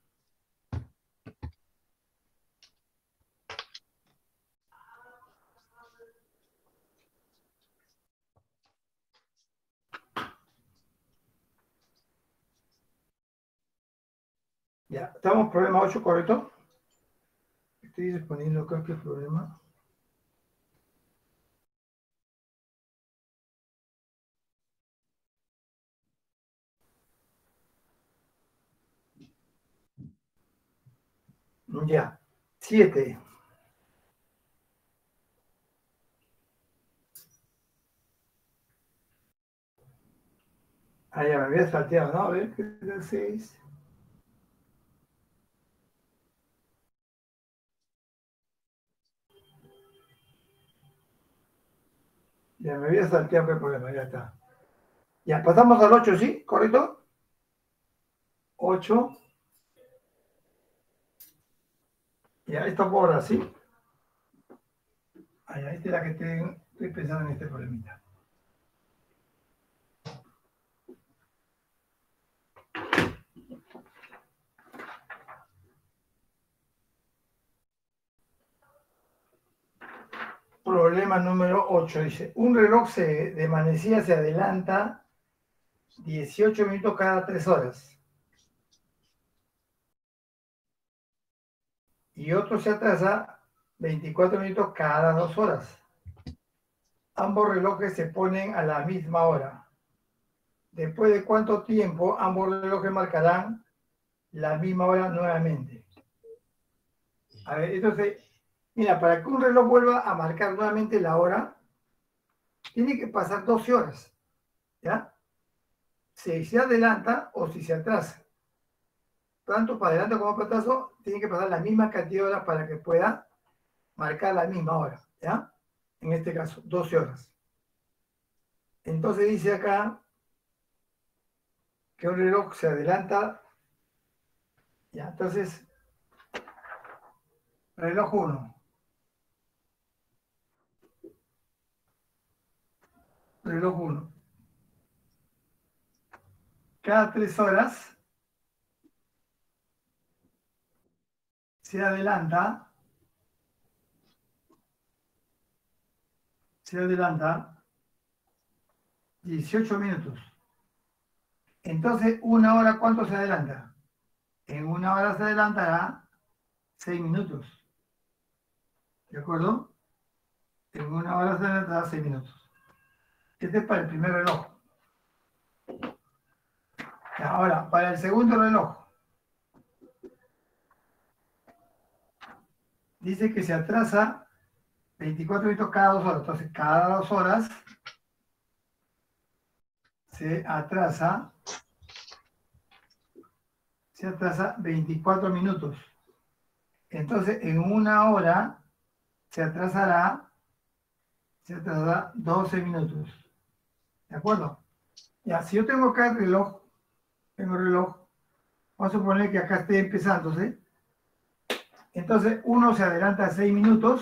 Ya, estamos problema ocho, ¿correcto? Estoy respondiendo acá que problema. Ya, siete. Ah, ya me había salteado, ¿no? A ver, ¿qué es el seis? Ya me había salteado, ¿qué problema? Ya está. Ya, pasamos al ocho, ¿sí? ¿Correcto? ocho. Ya, esta por ahora, ¿sí? Ahí, esta es la que estoy, estoy pensando en este problemita. Problema número ocho, dice, un reloj se, de manecilla se adelanta dieciocho minutos cada tres horas. Y otro se atrasa veinticuatro minutos cada dos horas. Ambos relojes se ponen a la misma hora. ¿Después de cuánto tiempo ambos relojes marcarán la misma hora nuevamente? A ver, entonces, mira, para que un reloj vuelva a marcar nuevamente la hora, tiene que pasar doce horas, ¿ya? Si se adelanta o si se atrasa. Tanto para adelante como para atrás, tiene que pasar la misma cantidad de horas para que pueda marcar la misma hora, ¿ya? En este caso, doce horas. Entonces dice acá que un reloj se adelanta, ¿ya? Entonces, reloj uno. Reloj uno. Cada tres horas se adelanta, se adelanta dieciocho minutos. Entonces, ¿una hora cuánto se adelanta? En una hora se adelantará seis minutos. ¿De acuerdo? En una hora se adelantará seis minutos. Este es para el primer reloj. Ahora, para el segundo reloj. Dice que se atrasa veinticuatro minutos cada dos horas. Entonces, cada dos horas se atrasa, se atrasa veinticuatro minutos. Entonces, en una hora se atrasará, se atrasará doce minutos. ¿De acuerdo? Ya, si yo tengo acá el reloj, tengo el reloj, vamos a suponer que acá esté empezándose. Entonces, uno se adelanta seis minutos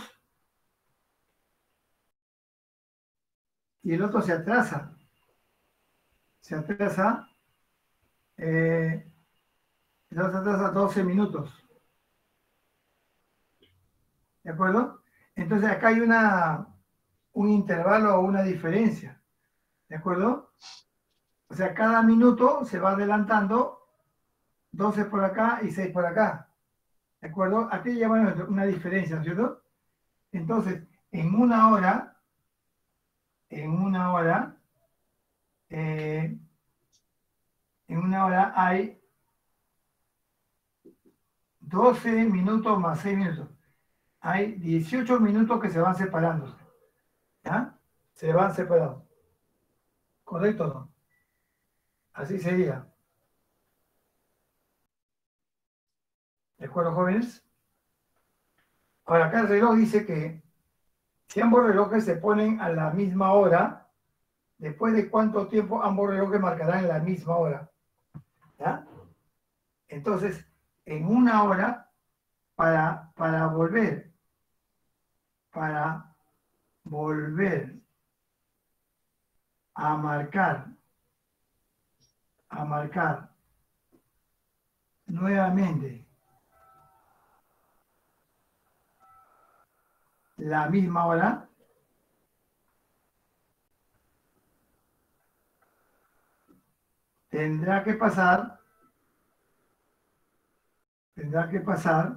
y el otro se atrasa. Se atrasa, eh, el otro se atrasa doce minutos. ¿De acuerdo? Entonces, acá hay una, un intervalo o una diferencia. ¿De acuerdo? O sea, cada minuto se va adelantando doce por acá y seis por acá. ¿De acuerdo? Aquí llevamos una diferencia, ¿no es cierto? Entonces, en una hora, en una hora, eh, en una hora hay doce minutos más seis minutos. Hay dieciocho minutos que se van separándose. ¿Ya? Se van separando. ¿Correcto o no? Así sería. ¿De acuerdo, jóvenes? Ahora, acá el reloj dice que si ambos relojes se ponen a la misma hora, ¿después de cuánto tiempo ambos relojes marcarán la misma hora? ¿Ya? Entonces, en una hora, para, para volver, para volver a marcar, a marcar nuevamente la misma hora, tendrá que pasar, tendrá que pasar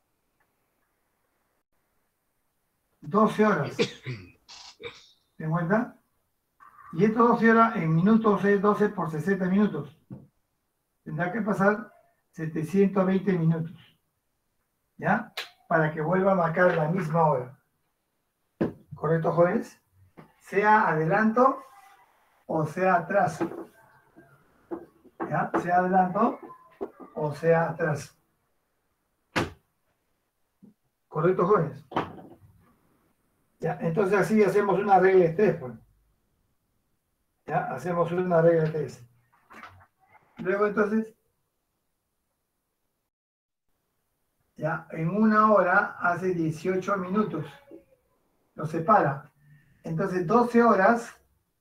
doce horas. ¿Se cuenta? Y esto doce horas en minutos es doce por sesenta minutos. Tendrá que pasar setecientos veinte minutos. ¿Ya? Para que vuelva a marcar la misma hora. ¿Correcto, jóvenes? Sea adelanto o sea atraso. ¿Ya? Sea adelanto o sea atraso. ¿Correcto, jóvenes? ¿Ya? Entonces así hacemos una regla de tres, pues. ¿Ya? Hacemos una regla de tres. Luego entonces, ya, en una hora hace dieciocho minutos. Lo separa. Entonces, doce horas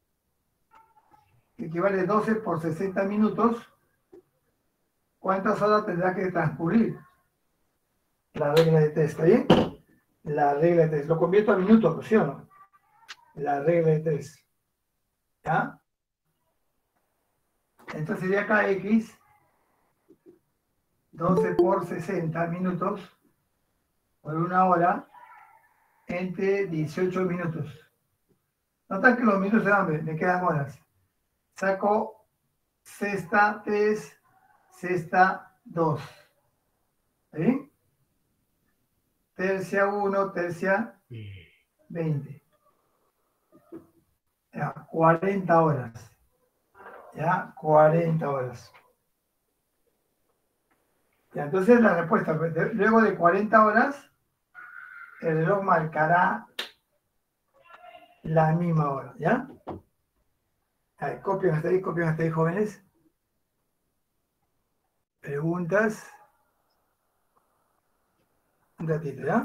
equivale doce por sesenta minutos. ¿Cuántas horas tendrá que transcurrir? La regla de tres, ¿está bien? La regla de tres. Lo convierto a minutos, ¿sí o no? La regla de tres. ¿Ya? Entonces sería acá X, doce por sesenta minutos, por una hora, entre dieciocho minutos. Notan que los minutos se van, me, me quedan horas. Saco sexta tres, sexta dos. ¿Sí? Tercia uno, tercia veinte. Ya, cuarenta horas. Ya, cuarenta horas. Ya, entonces la respuesta, luego de cuarenta horas, el reloj marcará la misma hora, ¿ya? A ver, copian hasta ahí, copian hasta ahí, jóvenes. Preguntas. Un ratito, ¿ya?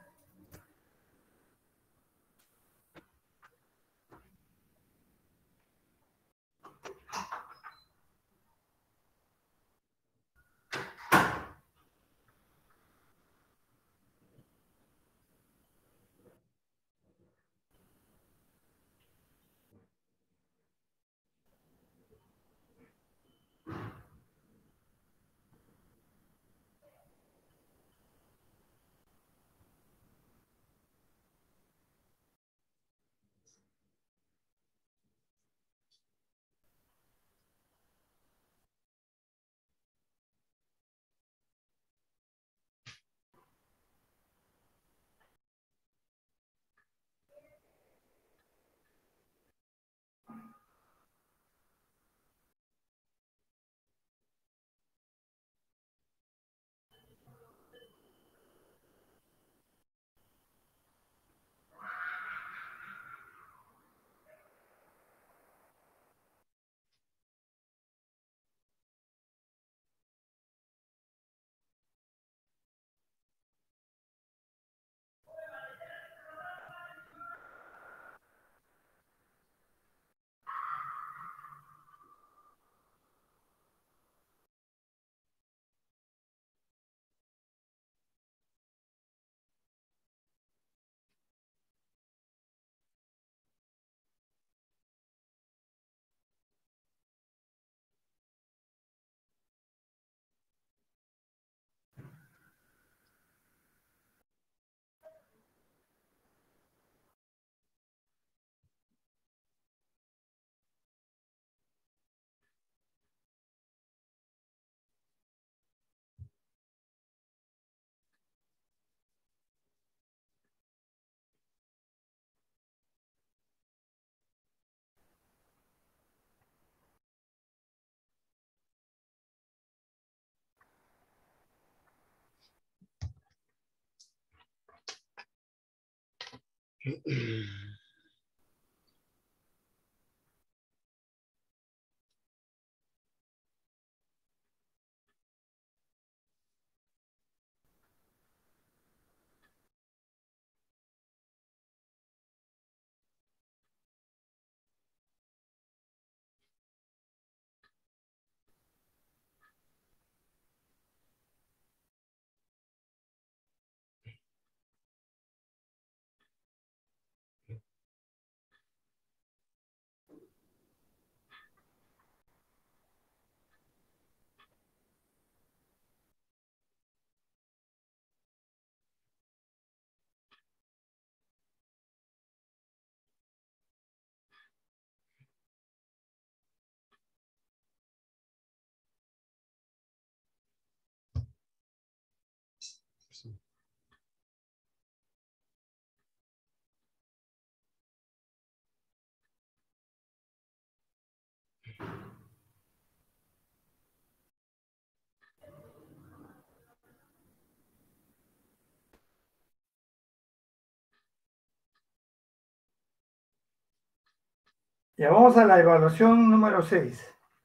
Ya vamos a la evaluación número seis.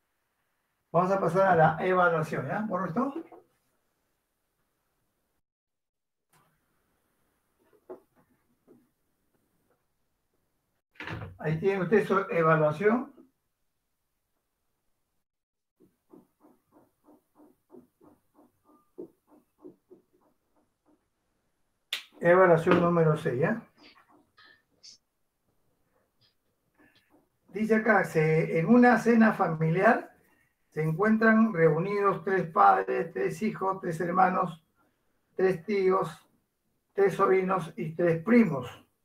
Vamos a pasar a la evaluación, ¿ya? ¿Por esto? Ahí tiene usted su evaluación. Evaluación número seis, ¿ya? Dice acá, se, en una cena familiar se encuentran reunidos tres padres, tres hijos, tres hermanos, tres tíos, tres sobrinos y tres primos.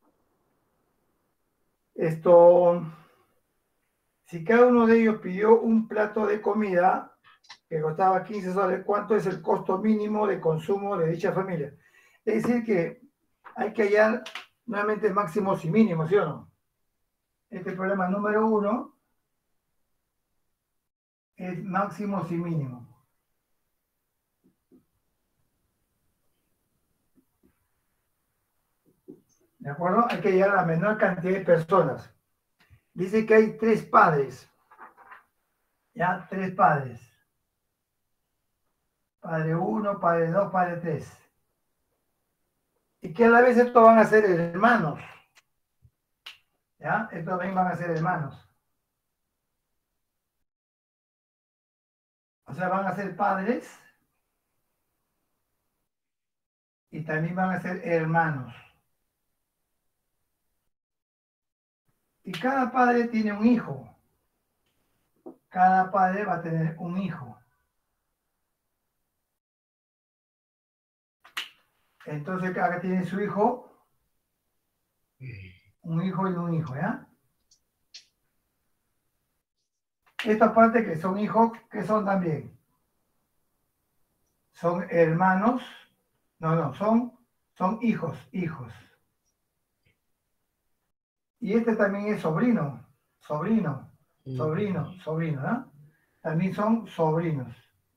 Esto, si cada uno de ellos pidió un plato de comida que costaba quince soles, ¿cuánto es el costo mínimo de consumo de dicha familia? Es decir que hay que hallar nuevamente máximos y mínimos, ¿sí o no? Este problema número uno es máximos y mínimos. ¿De acuerdo? Hay que llegar a la menor cantidad de personas. Dice que hay tres padres. ¿Ya? Tres padres. Padre uno, padre dos, padre tres. Y que a la vez estos van a ser hermanos. ¿Ya? Estos también van a ser hermanos. O sea, van a ser padres y también van a ser hermanos. Y cada padre tiene un hijo. Cada padre va a tener un hijo. Entonces, acá tiene su hijo. Un hijo y un hijo, ¿ya? Esta parte que son hijos, ¿qué son también? Son hermanos. No, no, son, son hijos, hijos. Y este también es sobrino, sobrino, sobrino, sobrino, ¿no? También son sobrinos.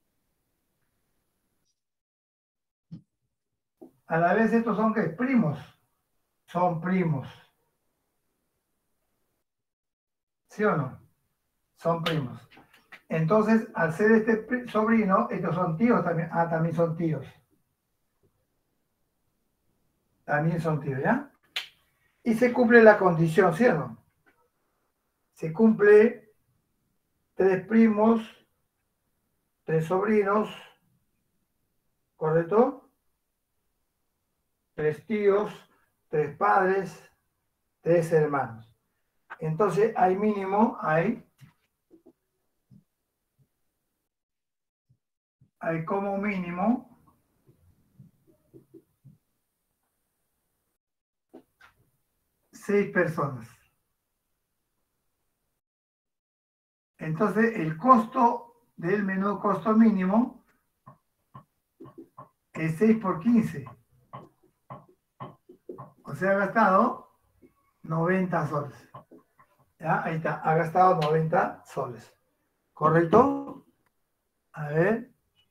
A la vez estos son, ¿qué? Primos. Son primos. ¿Sí o no? Son primos. Entonces, al ser este sobrino, estos son tíos también. Ah, también son tíos. También son tíos, ¿ya? Y se cumple la condición, ¿sí o no? Se cumple tres primos, tres sobrinos, ¿correcto? Tres tíos, tres padres, tres hermanos. Entonces, hay mínimo, hay, hay como mínimo seis personas. Entonces, el costo del menú costo mínimo es seis por quince. O sea, ha gastado noventa soles. ¿Ya? Ahí está, ha gastado noventa soles. ¿Correcto? A ver.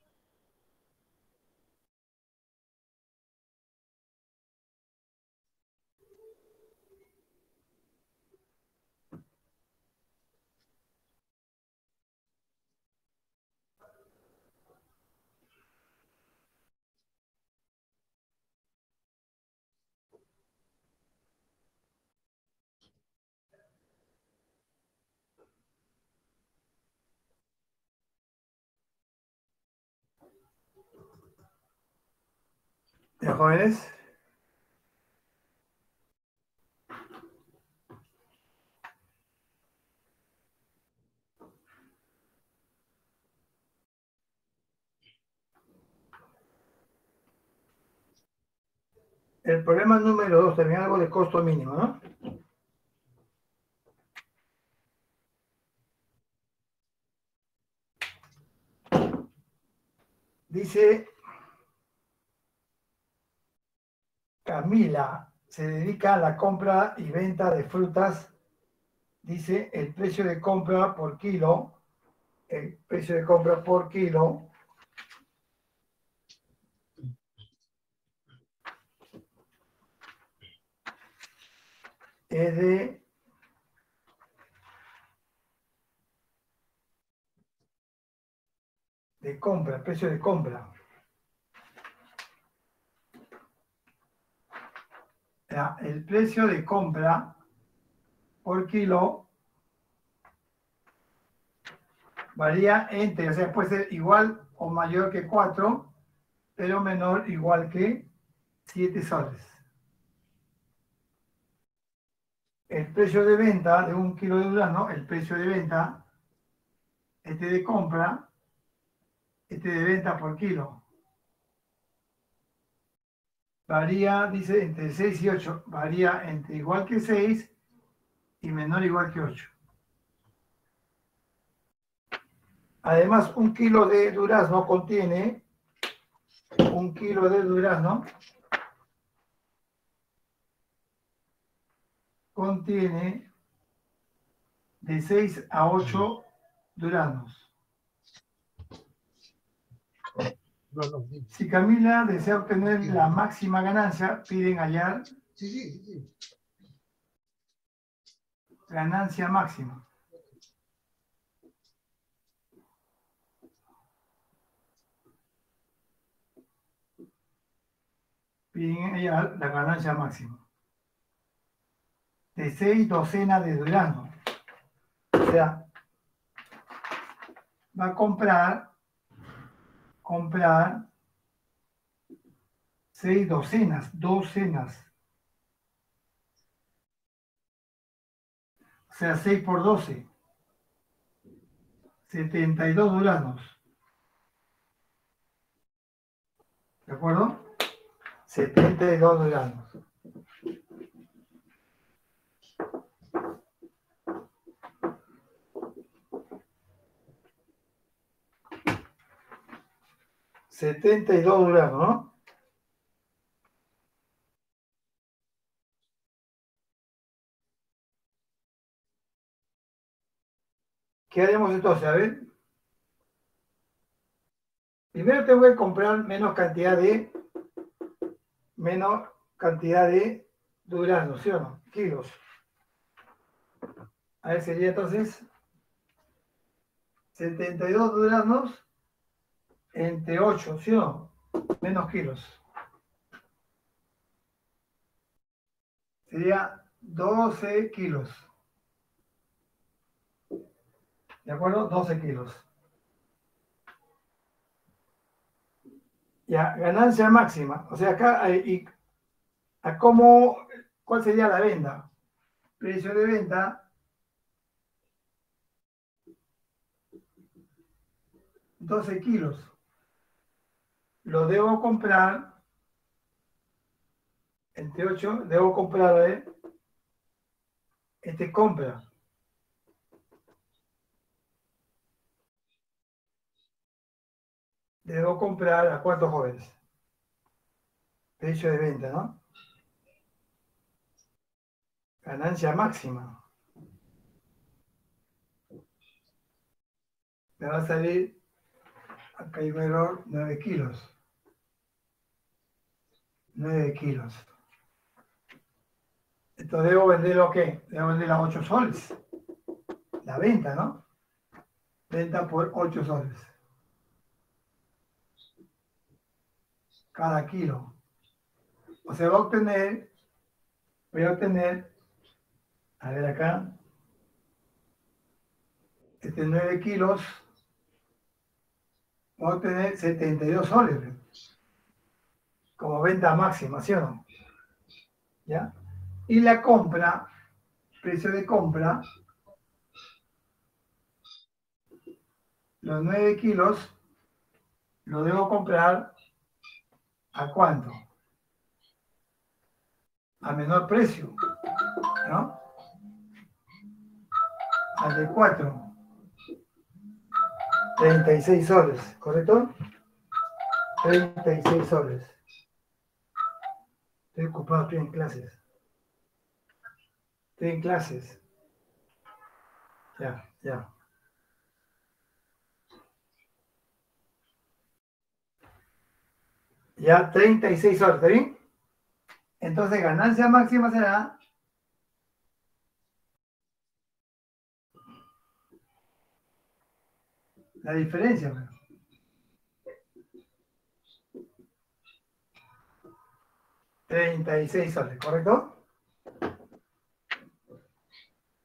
¿Ya, jóvenes? El problema número dos, también algo de costo mínimo, ¿no? Dice, Camila se dedica a la compra y venta de frutas. Dice, el precio de compra por kilo, el precio de compra por kilo es de de compra, el precio de compra. Ya, el precio de compra por kilo varía entre, o sea, puede ser igual o mayor que cuatro, pero menor o igual que siete soles. El precio de venta de un kilo de durazno, el precio de venta, este de compra, este de venta por kilo, varía, dice, entre seis y ocho, varía entre igual que seis y menor o igual que ocho. Además, un kilo de durazno contiene, un kilo de durazno contiene de seis a ocho duraznos. Si Camila desea obtener la máxima ganancia, piden hallar ganancia máxima. Piden hallar la ganancia máxima. De seis docenas de duraznos. O sea, va a comprar, comprar seis docenas, docenas. O sea, seis por doce. setenta y dos duraznos. ¿De acuerdo? setenta y dos duraznos. setenta y dos duraznos, ¿no? ¿Qué haremos entonces? A ver. Primero tengo que comprar menos cantidad de menos cantidad de duraznos, ¿sí o no? Kilos. A ver, sería entonces setenta y dos duraznos entre ocho, ¿sí o no? Menos kilos. Sería doce kilos. ¿De acuerdo? doce kilos. Ya, ganancia máxima. O sea, acá hay, a cómo, ¿cuál sería la venta? Precio de venta, doce kilos. Lo debo comprar, entre ocho, debo comprar, ¿eh? Este compra. Debo comprar a cuántos jóvenes. Precio de venta, ¿no? Ganancia máxima. Me va a salir, acá hay un error, nueve kilos. nueve kilos. Entonces debo venderlo, ¿qué? Debo vender a ocho soles. La venta, ¿no? Venta por ocho soles. Cada kilo. O sea, va a obtener, voy a obtener, a ver acá, este nueve kilos, voy a obtener setenta y dos soles. Como venta máxima, ¿sí o no? ¿Ya? Y la compra, precio de compra, los nueve kilos, lo debo comprar ¿a cuánto? A menor precio, ¿no? Al de cuatro. treinta y seis soles, ¿correcto? treinta y seis soles. Estoy ocupado, estoy en clases. Estoy en clases. Ya, ya. Ya, treinta y seis soles, ¿está bien? Entonces, ganancia máxima será la diferencia. Bueno. treinta y seis soles, ¿correcto?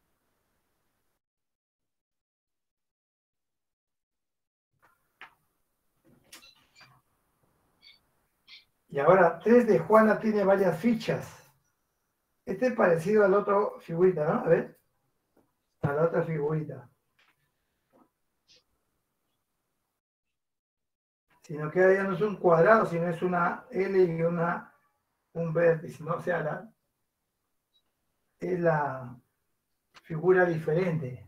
Y ahora, tres de Juana tiene varias fichas. Este es parecido a la otra figurita, ¿no? A ver. A la otra figurita. Sino que ya no es un cuadrado, sino es una L y una, un vértice, ¿no? O sea, la, es la figura diferente.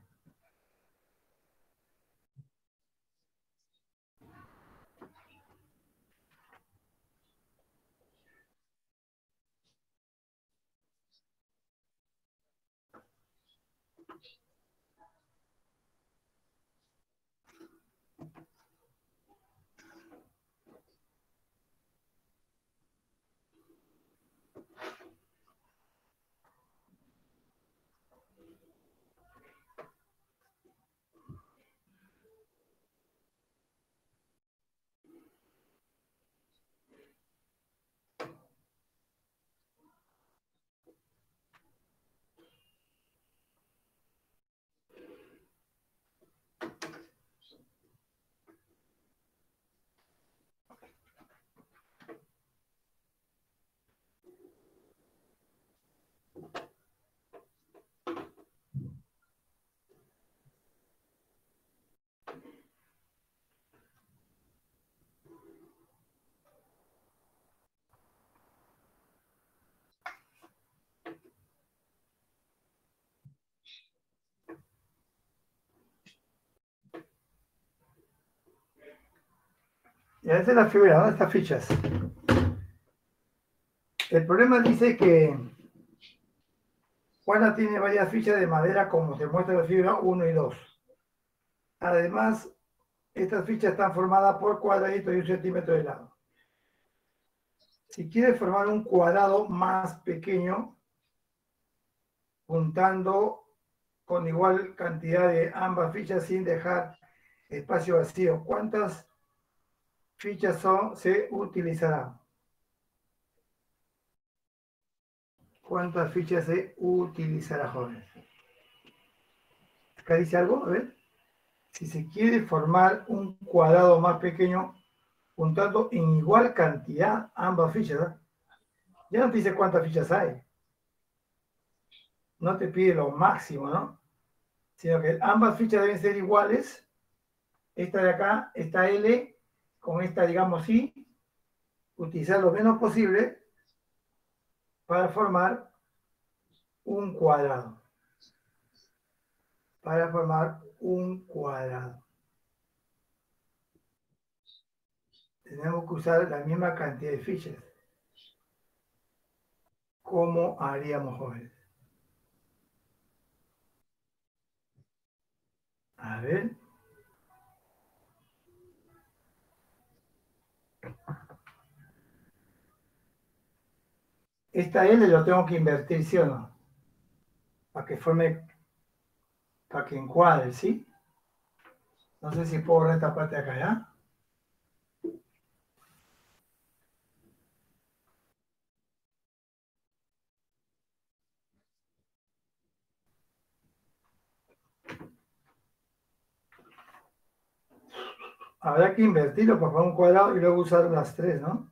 Y esta es la figura, ¿no? Estas fichas. El problema dice que Juana tiene varias fichas de madera, como se muestra en la figura uno y dos. Además, estas fichas están formadas por cuadraditos y un centímetro de lado. Si quieres formar un cuadrado más pequeño, juntando con igual cantidad de ambas fichas sin dejar espacio vacío, ¿cuántas fichas son, se utilizarán? ¿Cuántas fichas se utilizará, jóvenes? Acá dice algo, a ver. Si se quiere formar un cuadrado más pequeño, juntando en igual cantidad ambas fichas, ¿no? Ya no te dice cuántas fichas hay. No te pide lo máximo, ¿no? Sino que ambas fichas deben ser iguales. Esta de acá, esta L, con esta, digamos, I, utilizar lo menos posible para formar un cuadrado. Para formar un cuadrado. Tenemos que usar la misma cantidad de fichas. ¿Cómo haríamos, jóvenes? A ver. Esta L lo tengo que invertir, ¿sí o no? Para que forme, para que encuadre, ¿sí? No sé si puedo borrar esta parte de acá, ¿ya? Habrá que invertirlo para formar un cuadrado y luego usar las tres, ¿no?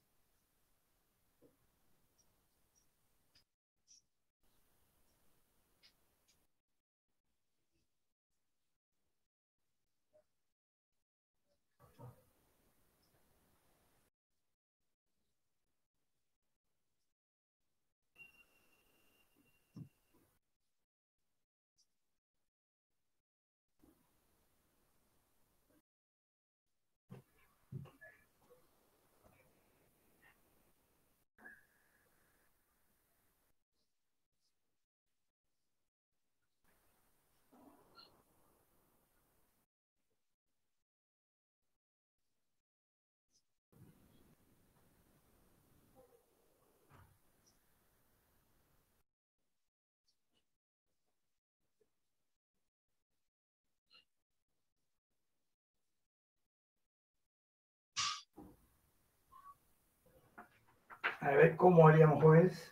A ver, ¿cómo haríamos, jóvenes?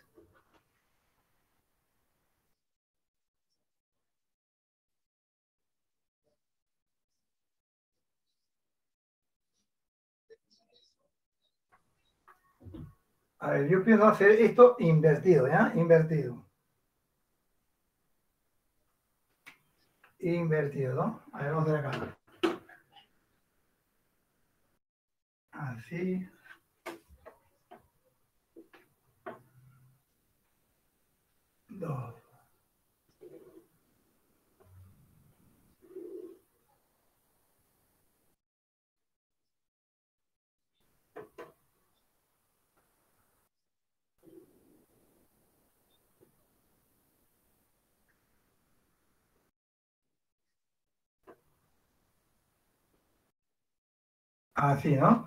A ver, yo pienso hacer esto invertido, ¿ya? Invertido. Invertido, ¿no? A ver, vamos a ver acá. Así. Dos. Así, ¿no?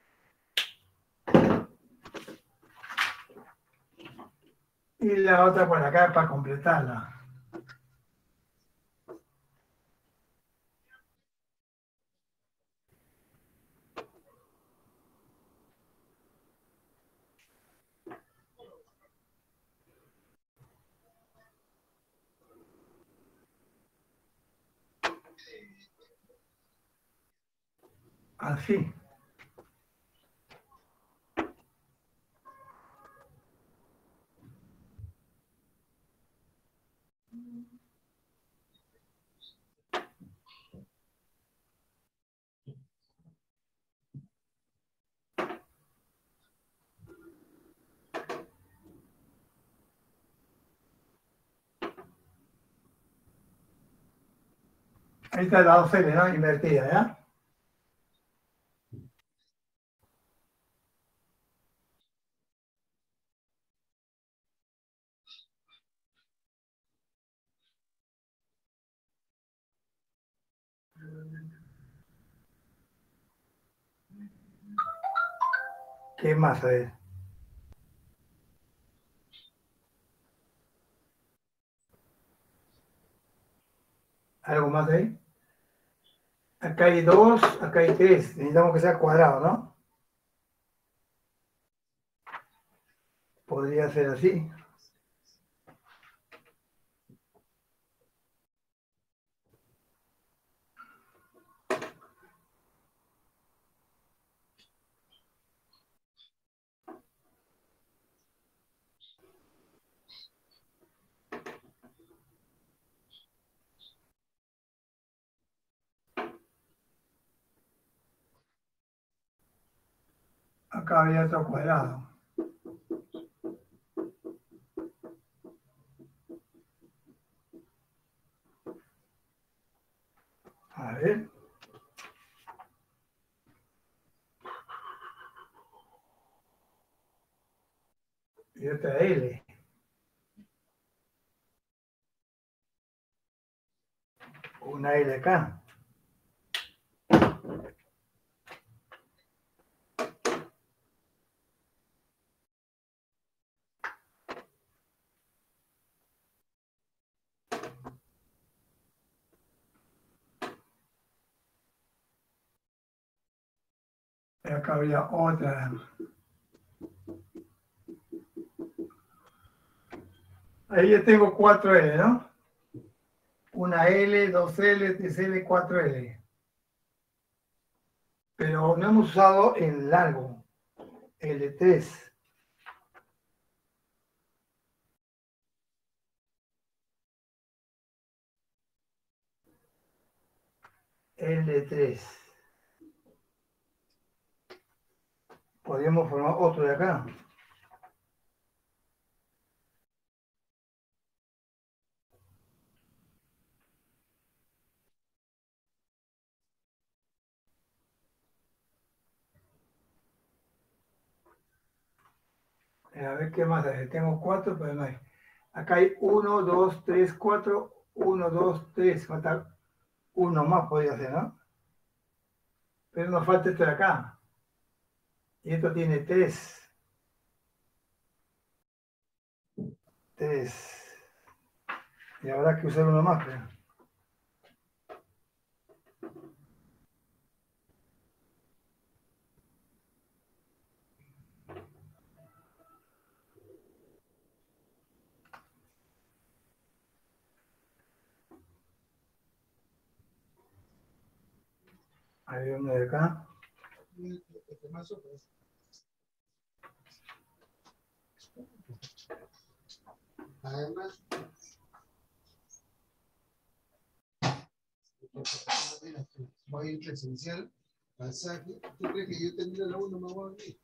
Y la otra por acá para completarla. Así. Ahí está la dos L, ¿no? Invertida, ¿ya? ¿Qué más? A ver. ¿Algo más ahí? Acá hay dos, acá hay tres. Necesitamos que sea cuadrado, ¿no? Podría ser así. Acá había otro cuadrado. A ver. Y otra L. Una L acá. Y acá había otra. Ahí ya tengo cuatro L, ¿no? Una L, dos L, tres L, cuatro L. Pero no hemos usado el largo, L tres. L tres. Podríamos formar otro de acá. A ver qué más hay. Tengo cuatro, pero no hay. Acá hay uno, dos, tres, cuatro. uno, dos, tres. Falta uno más, podría ser, ¿no? Pero nos falta este de acá. Y esto tiene tres. Tres. Y habrá que usar uno más, creo. Hay uno de acá. Además, voy a ir presencial, pasaje. ¿Tú crees que yo tendría la uno me voy a ir?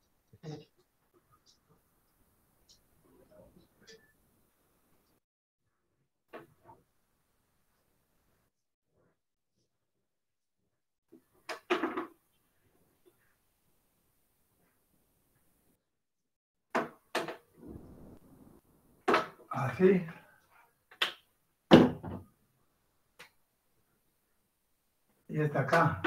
Así. Y está acá.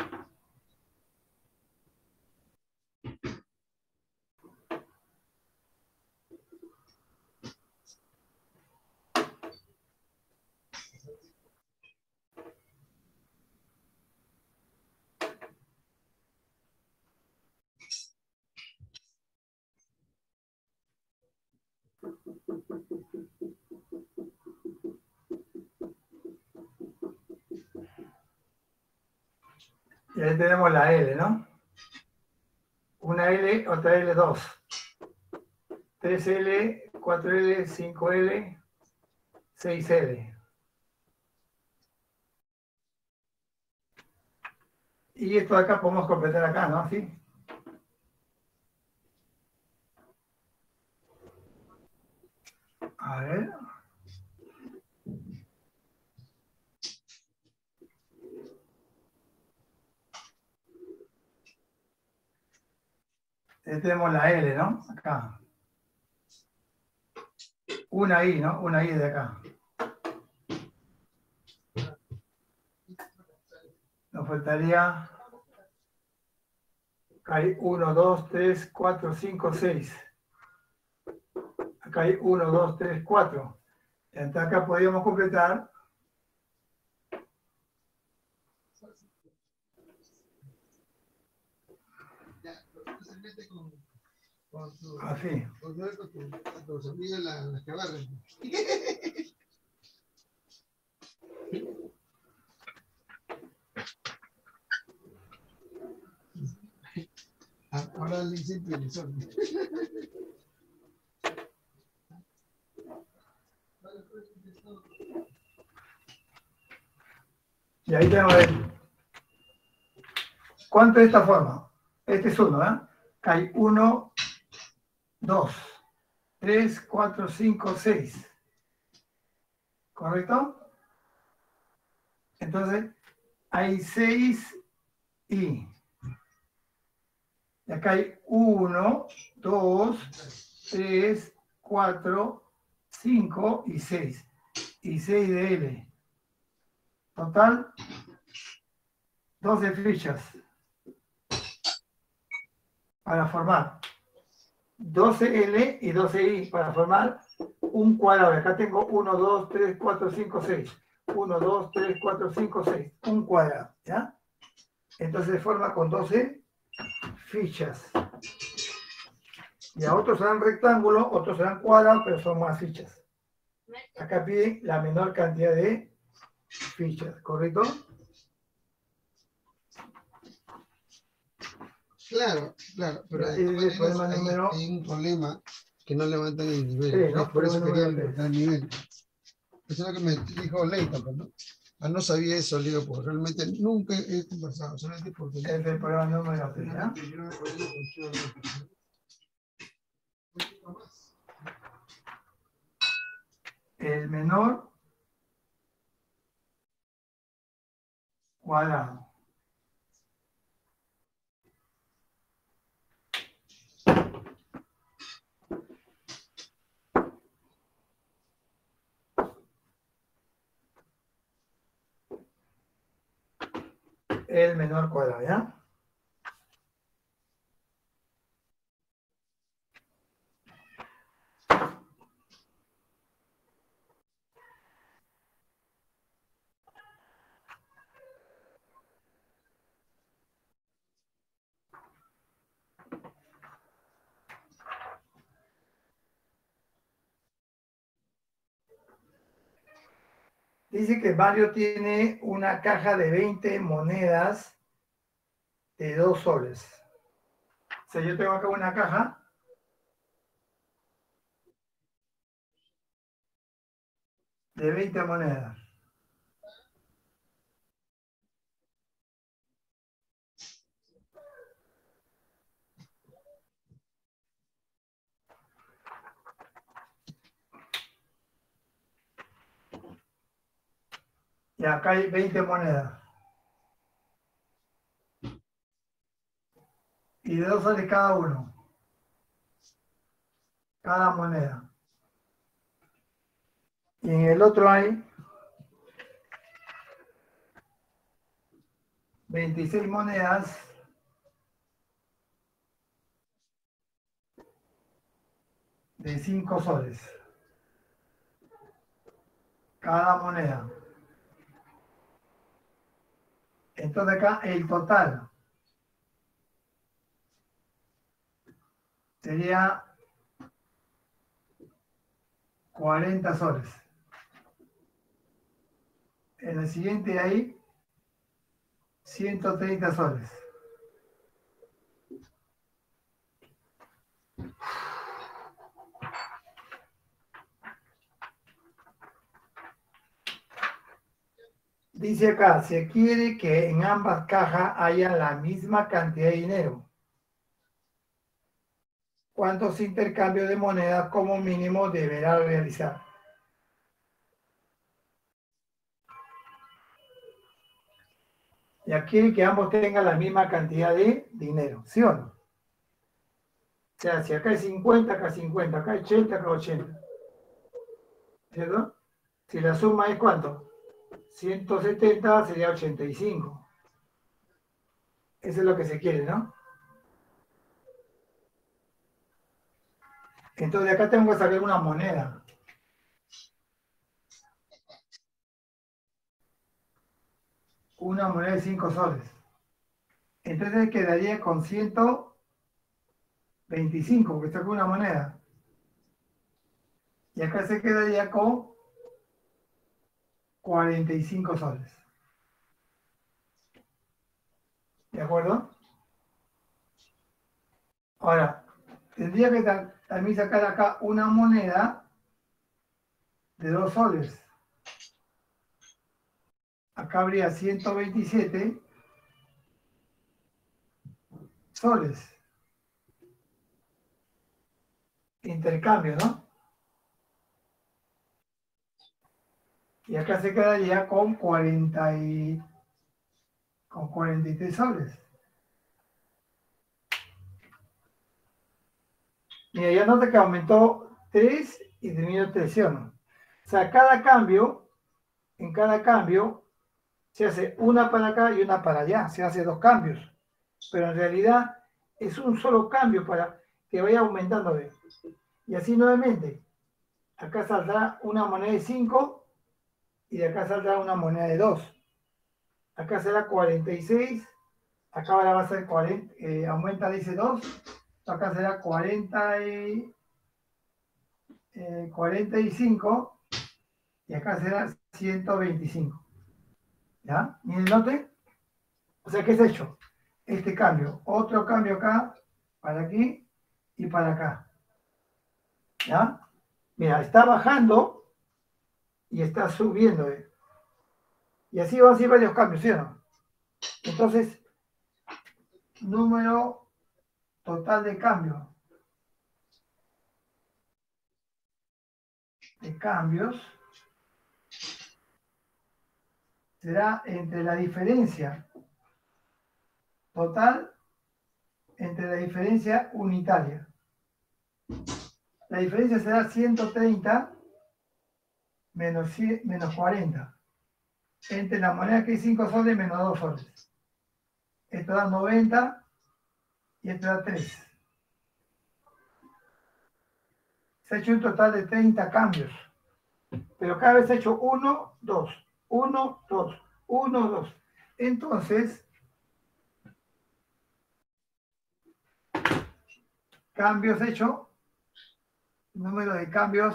Y ahí tenemos la L, ¿no? Una L, otra L, dos. tres L, cuatro L, cinco L, seis L. Y esto de acá podemos completar acá, ¿no? ¿Sí? A ver. Ahí tenemos la L, ¿no? Acá. Una I, ¿no? Una I de acá. Nos faltaría... Acá hay uno, dos, tres, cuatro, cinco, seis. Acá hay uno, dos, tres, cuatro. Y hasta acá podríamos completar. Ya, pero se mete con, con tu, Así. con, con, tu, con tus amigos las la que barren. Ahora le dicen televisor. Y ahí tenemos el... ¿Cuánto es esta forma? Este es uno, ¿eh? Hay uno, dos, tres, cuatro, cinco, seis. ¿Correcto? Entonces, hay seis I. Y acá hay uno, dos, tres, cuatro, cinco y seis. Y seis de L. Total, doce fichas para formar doce L y doce I para formar un cuadrado. Acá tengo uno, dos, tres, cuatro, cinco, seis. uno, dos, tres, cuatro, cinco, seis. Un cuadrado, ¿ya? Entonces se forma con doce fichas. Y a otros serán rectángulos, otros serán cuadrados, pero son más fichas. Acá piden la menor cantidad de fichas, ¿correcto? Claro, claro, pero Ya, de y todas el problema maneras hay, número hay un problema que no levantan el nivel. tres, ¿no? Es por eso Problema quería número tres. levantar el nivel. Eso es lo que me dijo Leighton, pues, ¿no? Ah, no sabía eso, le digo, porque realmente nunca he conversado, solamente porque... Es el problema número tres, ¿ya? Solamente yo he podido con Chio, ¿no? El menor cuadrado. El menor cuadrado, ¿ya? Dice que Mario tiene una caja de veinte monedas de dos soles. O sea, yo tengo acá una caja de veinte monedas. Y acá hay veinte monedas. Y de dos soles cada uno. Cada moneda. Y en el otro hay veintiséis monedas de cinco soles. Cada moneda. Entonces acá el total sería cuarenta soles. En el siguiente hay ciento treinta soles. Dice acá, se quiere que en ambas cajas haya la misma cantidad de dinero. ¿Cuántos intercambios de monedas como mínimo deberá realizar? Ya quiere que ambos tengan la misma cantidad de dinero, ¿sí o no? O sea, si acá hay cincuenta, acá cincuenta, acá hay ochenta, acá ochenta. ¿Cierto? Si la suma es ¿cuánto? ciento setenta sería ochenta y cinco. Eso es lo que se quiere, ¿no? Entonces acá tengo que sacar una moneda. Una moneda de cinco soles. Entonces quedaría con ciento veinticinco, porque saco una moneda. Y acá se quedaría con cuarenta y cinco soles. ¿De acuerdo? Ahora, tendría que también sacar acá una moneda de dos soles. Acá habría ciento veintisiete soles. Intercambio, ¿no? Y acá se quedaría con cuarenta y, con cuarenta y tres soles. Mira, ya nota que aumentó tres y disminuyó tres, ¿sí o no? O sea, cada cambio, en cada cambio, se hace una para acá y una para allá. Se hace dos cambios. Pero en realidad es un solo cambio para que vaya aumentando. Y así nuevamente. Acá saldrá una moneda de cinco y de acá saldrá una moneda de dos. Acá será cuarenta y seis. Acá ahora va a ser cuarenta. Eh, aumenta, dice dos. Acá será cuarenta y, eh, cuarenta y cinco. Y acá será ciento veinticinco. ¿Ya? Miren, noten. O sea, ¿qué es hecho? Este cambio. Otro cambio acá, para aquí y para acá. ¿Ya? Mira, está bajando y está subiendo. ¿eh? Y así van a ser varios cambios, ¿sí o no? Entonces, número total de cambios. De cambios será entre la diferencia total entre la diferencia unitaria. La diferencia será ciento treinta menos, menos cuarenta. Entre la moneda que es cinco soles menos dos soles. Esto da noventa y esto da tres. Se ha hecho un total de treinta cambios. Pero cada vez se ha hecho uno, dos, uno, dos, uno, dos. Entonces, cambios hechos, número de cambios,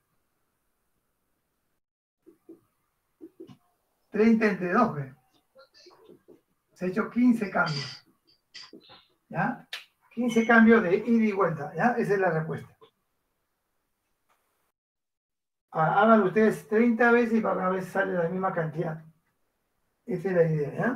treinta entre dos. ¿ve? Se ha hecho quince cambios. ¿Ya? quince cambios de ida y vuelta. ¿Ya? Esa es la respuesta. Há- Háganlo ustedes treinta veces y para ver si sale la misma cantidad. Esa es la idea, ¿ya?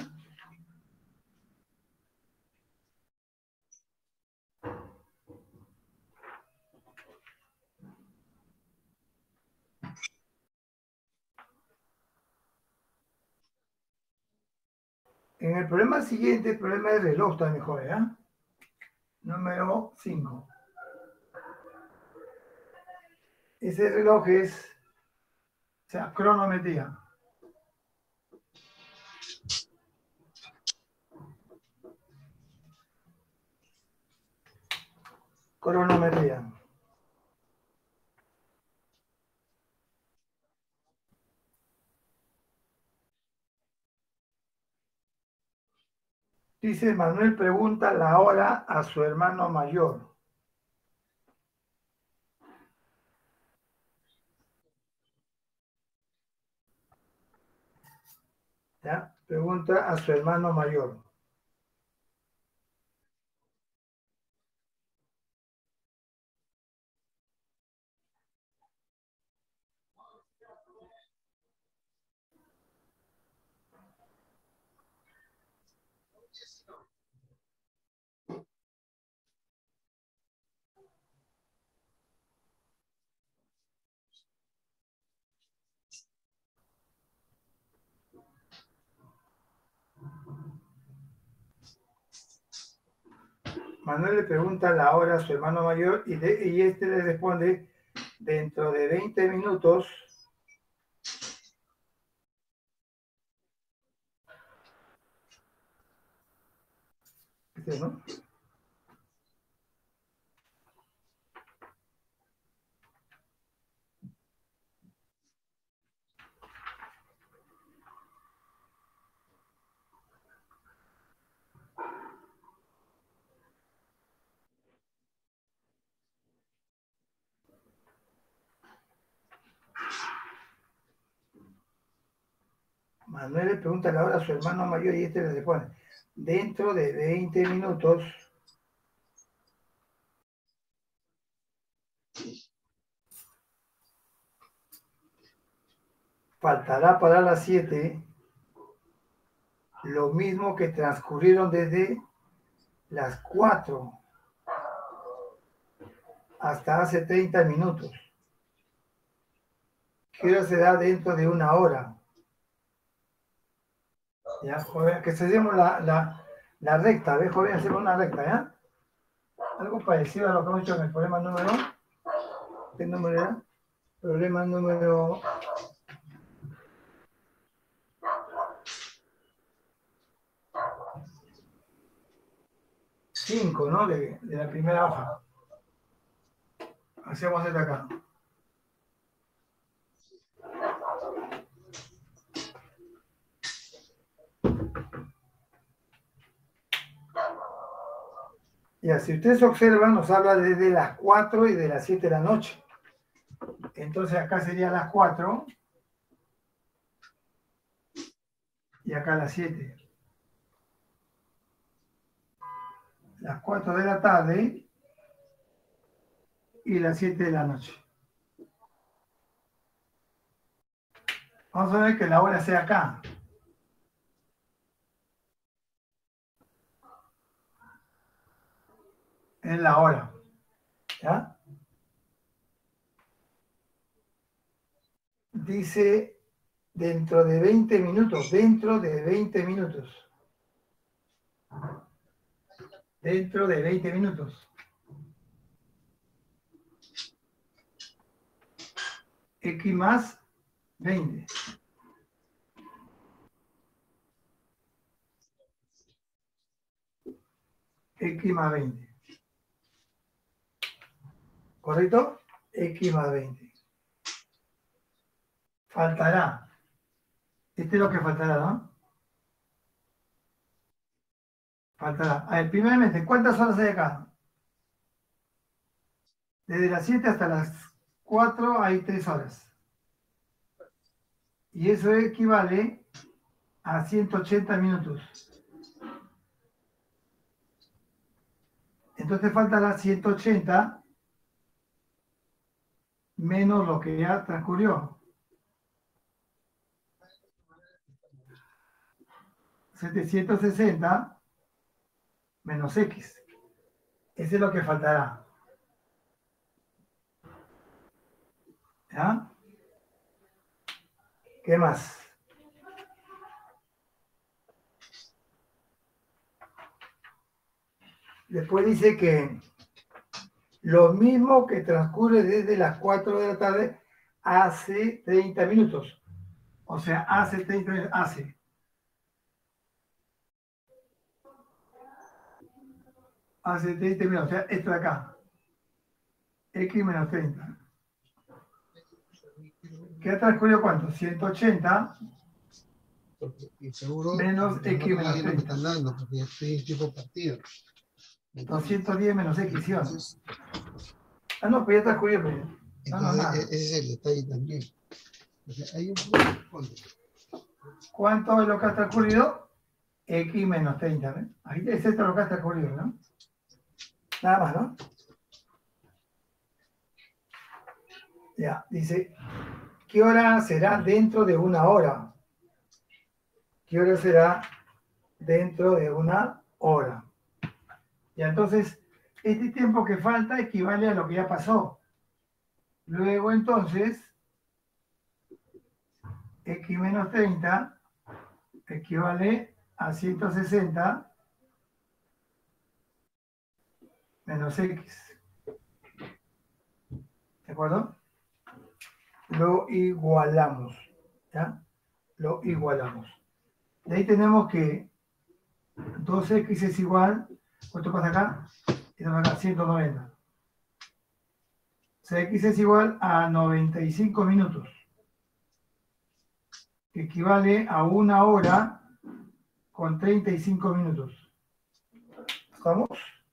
En el problema siguiente, el problema del reloj está mejor, ¿ya? Número cinco. Ese reloj es, o sea, cronometría. Cronometría. Dice, Manuel pregunta la hora a su hermano mayor. ¿Ya? Pregunta a su hermano mayor. Manuel le pregunta la hora a su hermano mayor y, de, y este le responde, dentro de veinte minutos, este, ¿no? Manuel le pregunta la hora a su hermano mayor y este le responde, dentro de veinte minutos, faltará para las siete lo mismo que transcurrieron desde las cuatro hasta hace treinta minutos. ¿Qué hora será dentro de una hora? Ya, joven, que hacemos la, la, la recta, ¿ves, joven? Hacemos una recta, ¿ya? Algo parecido a lo que hemos hecho en el problema número... ¿Qué número era? Problema número... cinco, ¿no? De, de la primera hoja. Hacemos esto acá. Ya, si ustedes observan, nos habla desde las cuatro y de las siete de la noche. Entonces acá sería las cuatro y acá las siete. Las cuatro de la tarde y las siete de la noche. Vamos a ver que la hora sea acá. En la hora. ¿Ya? Dice dentro de veinte minutos, dentro de veinte minutos. Dentro de veinte minutos. X más veinte. X más veinte. ¿Correcto? X más veinte. Faltará. Este es lo que faltará, ¿no? Faltará. A ver, primeramente, ¿cuántas horas hay acá? Desde las siete hasta las cuatro hay tres horas. Y eso equivale a ciento ochenta minutos. Entonces faltará ciento ochenta menos lo que ya transcurrió. setecientos sesenta menos X. Ese es lo que faltará. ¿Ya? ¿Qué más? Después dice que lo mismo que transcurre desde las cuatro de la tarde hace treinta minutos. O sea, hace treinta minutos, hace. Hace treinta minutos, o sea, esto de acá. X menos treinta. ¿Qué ha transcurrido cuánto? ciento ochenta Porque, y seguro, menos porque X no menos me treinta. están dando, porque ya estoy en tiempo partido. doscientos diez menos X, ¿sí o no? Entonces, Ah, no, pues ya transcurrió. Pues. No, no, entonces nada. e- ese es el detalle también. O sea, hay un punto contra. ¿Cuánto es lo que ha transcurrido? X menos treinta, ¿ves? Ahí es esto lo que ha transcurrido, ¿no? Nada más, ¿no? Ya, dice, ¿qué hora será dentro de una hora? ¿Qué hora será dentro de una hora? Ya, entonces, este tiempo que falta equivale a lo que ya pasó. Luego, entonces, X menos treinta equivale a ciento sesenta menos X. ¿De acuerdo? Lo igualamos. ¿Ya? Lo igualamos. De ahí tenemos que dos X es igual, ¿cuánto pasa acá? Esto pasa acá, ciento noventa. O sea, X es igual a noventa y cinco minutos, que equivale a una hora con treinta y cinco minutos. ¿Estamos?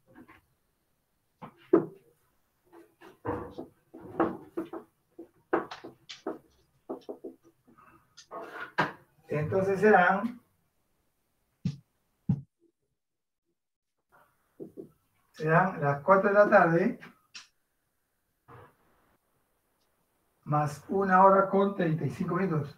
Entonces serán serán las cuatro de la tarde más una hora con treinta y cinco minutos.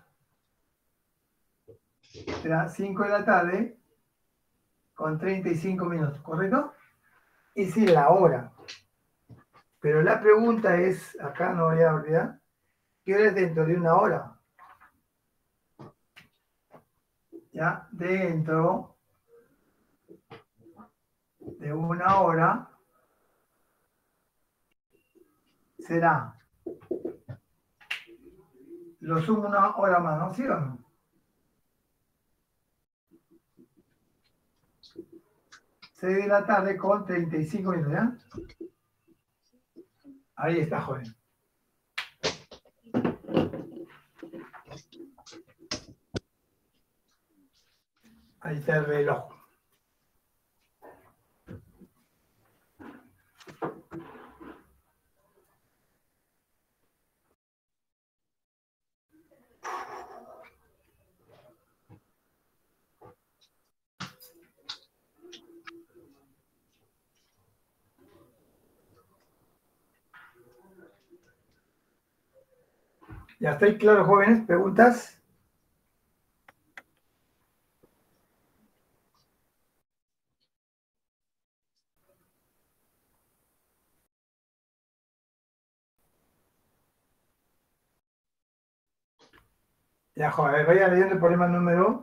Será cinco de la tarde con treinta y cinco minutos, ¿correcto? Esa es la hora. Pero la pregunta es, acá no voy a olvidar, ¿qué hora es dentro de una hora? Ya, dentro de una hora será, lo sumo una hora más, ¿no? ¿Sí o no? seis de la tarde con treinta y cinco minutos, ¿ya? Ahí está, joven. Ahí está el reloj. ¿Ya estoy claro, jóvenes? ¿Preguntas? Ya, joven, vaya leyendo el problema número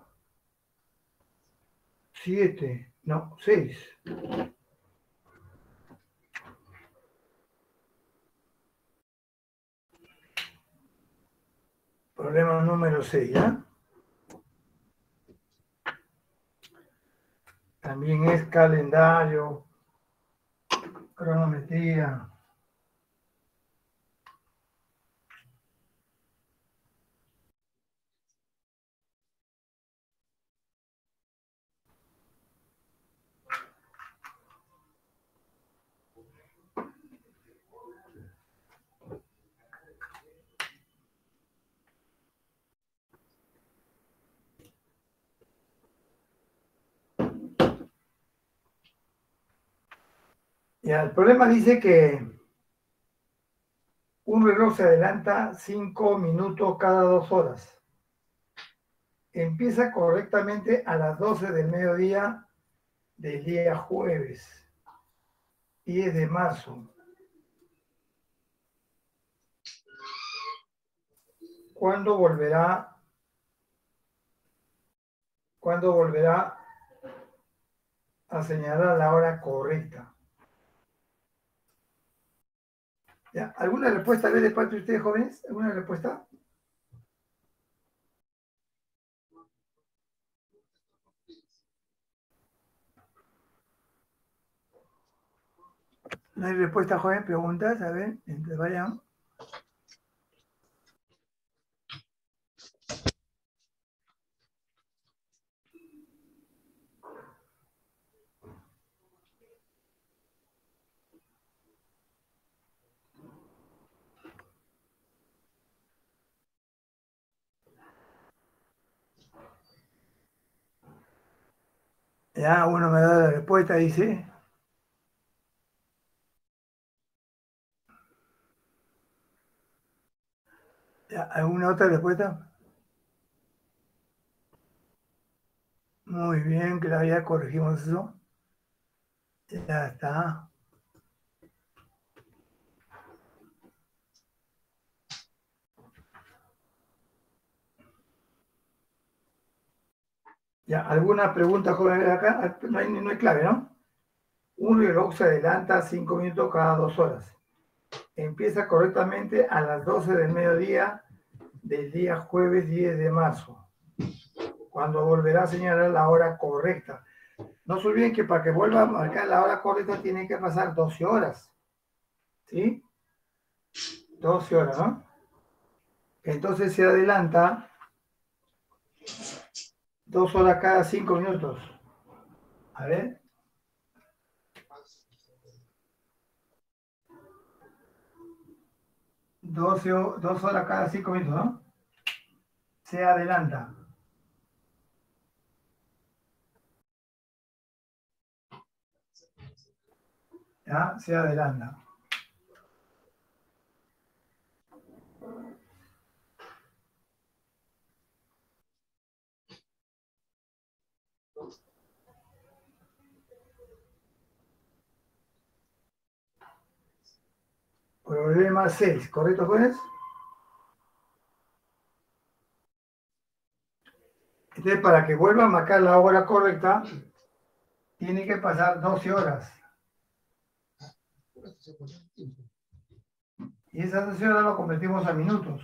siete, no, seis. Problema número seis, ¿ya? También es calendario, cronometría. Ya, el problema dice que un Un reloj se adelanta cinco minutos cada dos horas. Empieza correctamente a las doce del mediodía del día jueves, diez de marzo. ¿Cuándo volverá? ¿Cuándo volverá a señalar la hora correcta? ¿Ya? ¿Alguna respuesta a ver de parte de ustedes, jóvenes? ¿Alguna respuesta? ¿No hay respuesta, joven? Preguntas, a ver, mientras vayan. Ya, uno me da la respuesta, dice. Ya, ¿alguna otra respuesta? Muy bien, que ya corregimos eso. Ya está. Ya, ¿alguna pregunta, joven, acá? No hay, no hay clave, ¿no? Un reloj se adelanta cinco minutos cada dos horas. Empieza correctamente a las doce del mediodía del día jueves diez de marzo, cuando volverá a señalar la hora correcta. No se olviden que para que vuelva a marcar la hora correcta tiene que pasar doce horas. ¿Sí? doce horas, ¿no? Entonces se adelanta dos horas cada cinco minutos. A ver. doce, dos horas cada cinco minutos, ¿no? Se adelanta. ¿Ya? Se adelanta. Problema seis, ¿correcto, jóvenes? Entonces, para que vuelva a marcar la hora correcta, tiene que pasar doce horas. Y esas doce horas lo convertimos a minutos.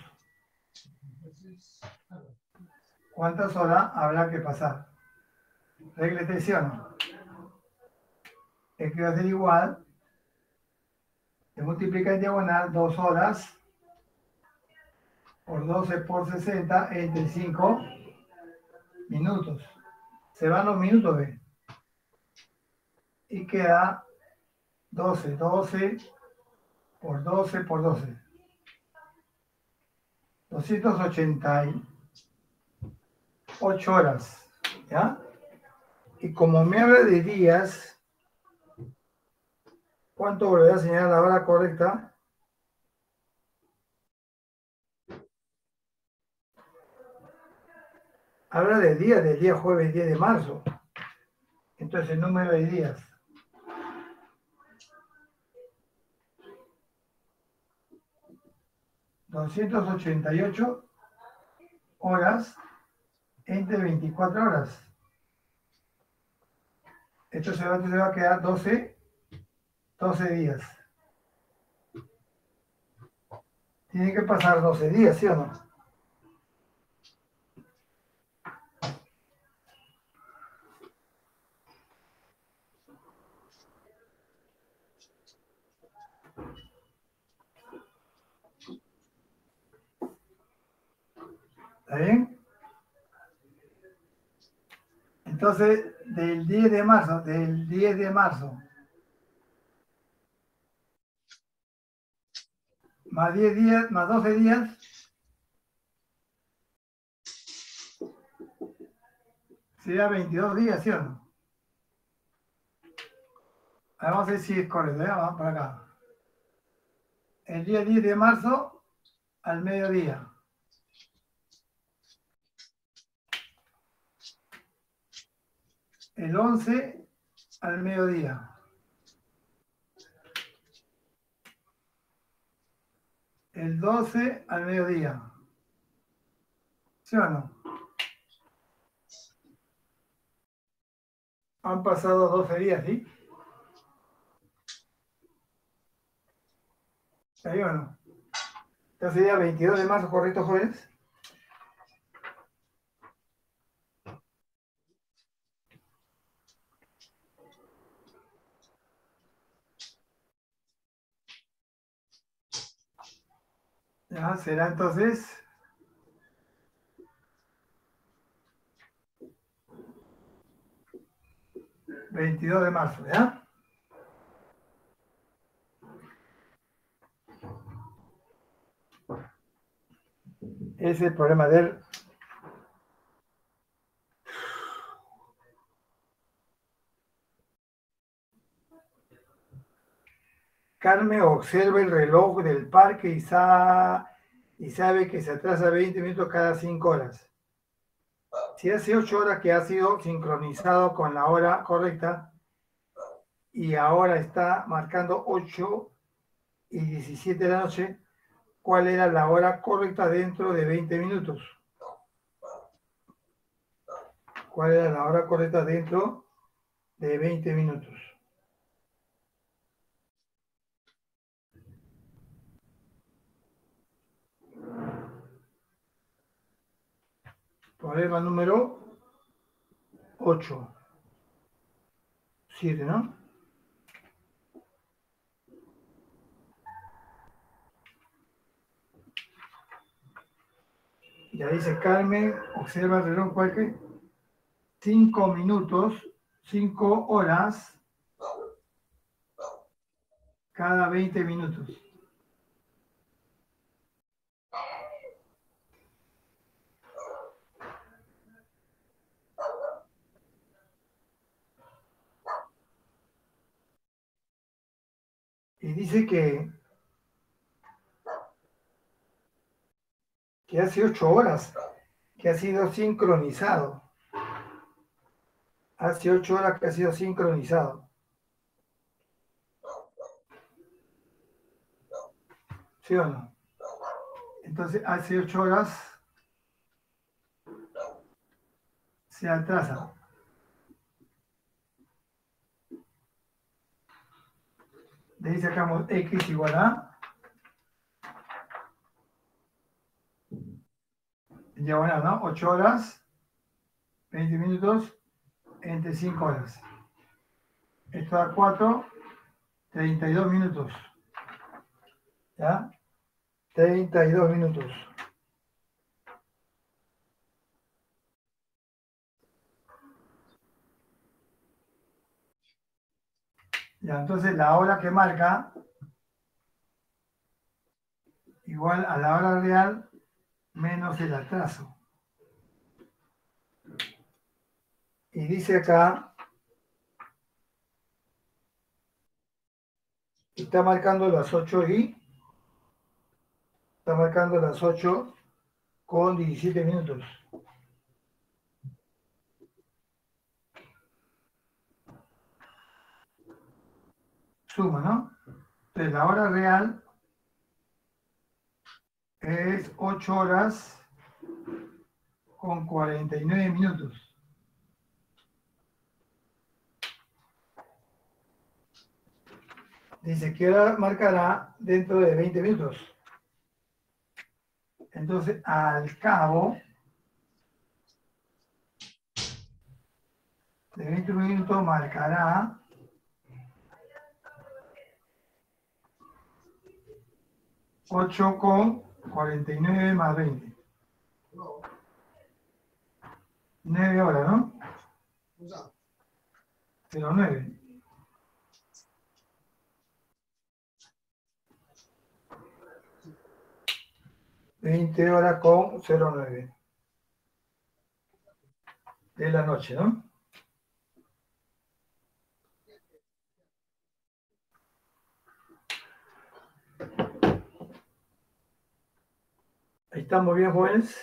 ¿Cuántas horas habrá que pasar? Reglete, ¿sí o no? Es que va a ser igual. Se multiplica en diagonal dos horas por doce por sesenta entre cinco minutos. Se van los minutos, ¿ve? Y queda doce, doce por doce por doce. doscientas ochenta y ocho horas, ¿ya? Y como me habla de días, ¿cuánto volverá a señalar la hora correcta? Habla de días, del día jueves diez de marzo. Entonces el número de días. doscientas ochenta y ocho horas entre veinticuatro horas. Esto se va, se va a quedar doce, doce días. Tiene que pasar doce días, ¿sí o no? ¿Está bien? Entonces, del diez de marzo, del diez de marzo, más diez días, más doce días, sería veintidós días, ¿sí o no? Vamos a ver si es correcto, ¿eh? Vamos para acá. El día diez de marzo al mediodía. El once al mediodía. El doce al mediodía. ¿Sí o no? Han pasado doce días, ¿sí? ¿Ahí o no? Entonces sería veintidós de marzo, ¿correcto, jóvenes? Ya, será entonces veintidós de marzo, ¿ya? Ese es el problema del... Carmen observa el reloj del parque y, sa- y sabe que se atrasa veinte minutos cada cinco horas. Si hace ocho horas que ha sido sincronizado con la hora correcta y ahora está marcando ocho y diecisiete de la noche, ¿cuál era la hora correcta dentro de veinte minutos? ¿Cuál era la hora correcta dentro de veinte minutos? Problema número ocho. siete, ¿no? Ya dice Carmen, observa el reloj, ¿cuál que? cinco minutos, cinco horas cada veinte minutos. Y dice que, que hace ocho horas que ha sido sincronizado. Hace ocho horas que ha sido sincronizado. ¿Sí o no? Entonces, hace ocho horas se atrasa. De ahí sacamos X igual a diagonal, ¿no? ocho horas, veinte minutos, entre cinco horas. Esto da cuatro, treinta y dos minutos. ¿Ya? treinta y dos minutos. Ya, entonces la hora que marca igual a la hora real menos el atraso. Y dice acá, está marcando las ocho y está marcando las ocho con diecisiete minutos. Suma, ¿no? Entonces la hora real es ocho horas con cuarenta y nueve minutos. Dice que hora marcará dentro de veinte minutos. Entonces, al cabo de veinte minutos marcará ocho con cuarenta y nueve más veinte. nueve horas, ¿no? cero nueve. veinte horas con cero nueve de la noche, ¿no? Ahí estamos bien, jóvenes.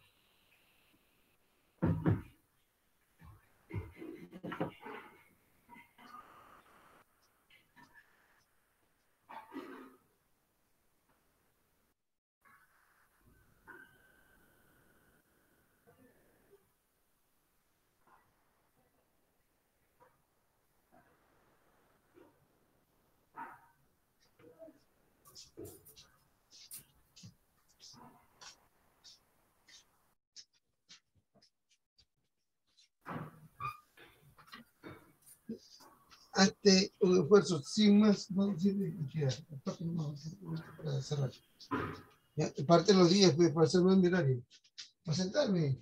Hazte un esfuerzo sin más, no sirve de para cerrar. Ya, parte los días pues, para hacer un horario. Para sentarme.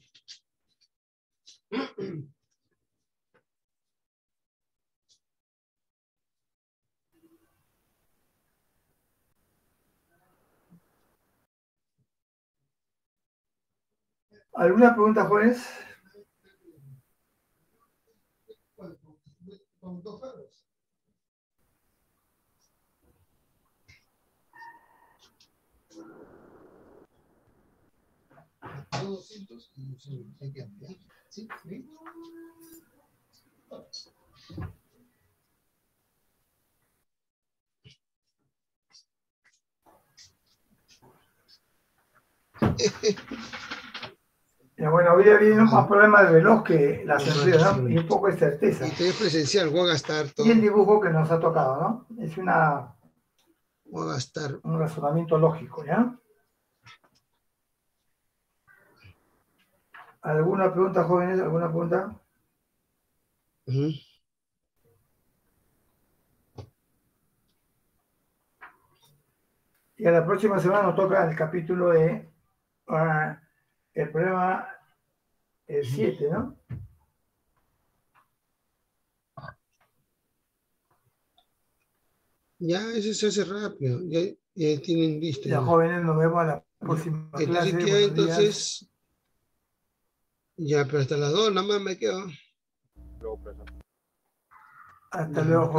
¿Alguna pregunta, jóvenes? Con dos perros. doscientos y sí, hay que ampliar. ¿Sí? ¿Sí? Ya, bueno, hoy viene más problema de veloz que la Ajá, sensorial, ¿no? sí. Y un poco de certeza. Y te es presencial, voy a gastar todo. Y el dibujo que nos ha tocado, ¿no? Es una, Voy a gastar. un razonamiento lógico, ¿ya? ¿Alguna pregunta, jóvenes? ¿Alguna pregunta? Uh-huh. Y a la próxima semana nos toca el capítulo de uh, el problema siete, ¿no? Ya, eso se hace rápido. Ya, ya tienen listo. Ya, Ya, jóvenes, nos vemos a la próxima entonces, clase. ¿qué hay? Entonces, ya, pero hasta las dos nada más me quedo. Hasta luego.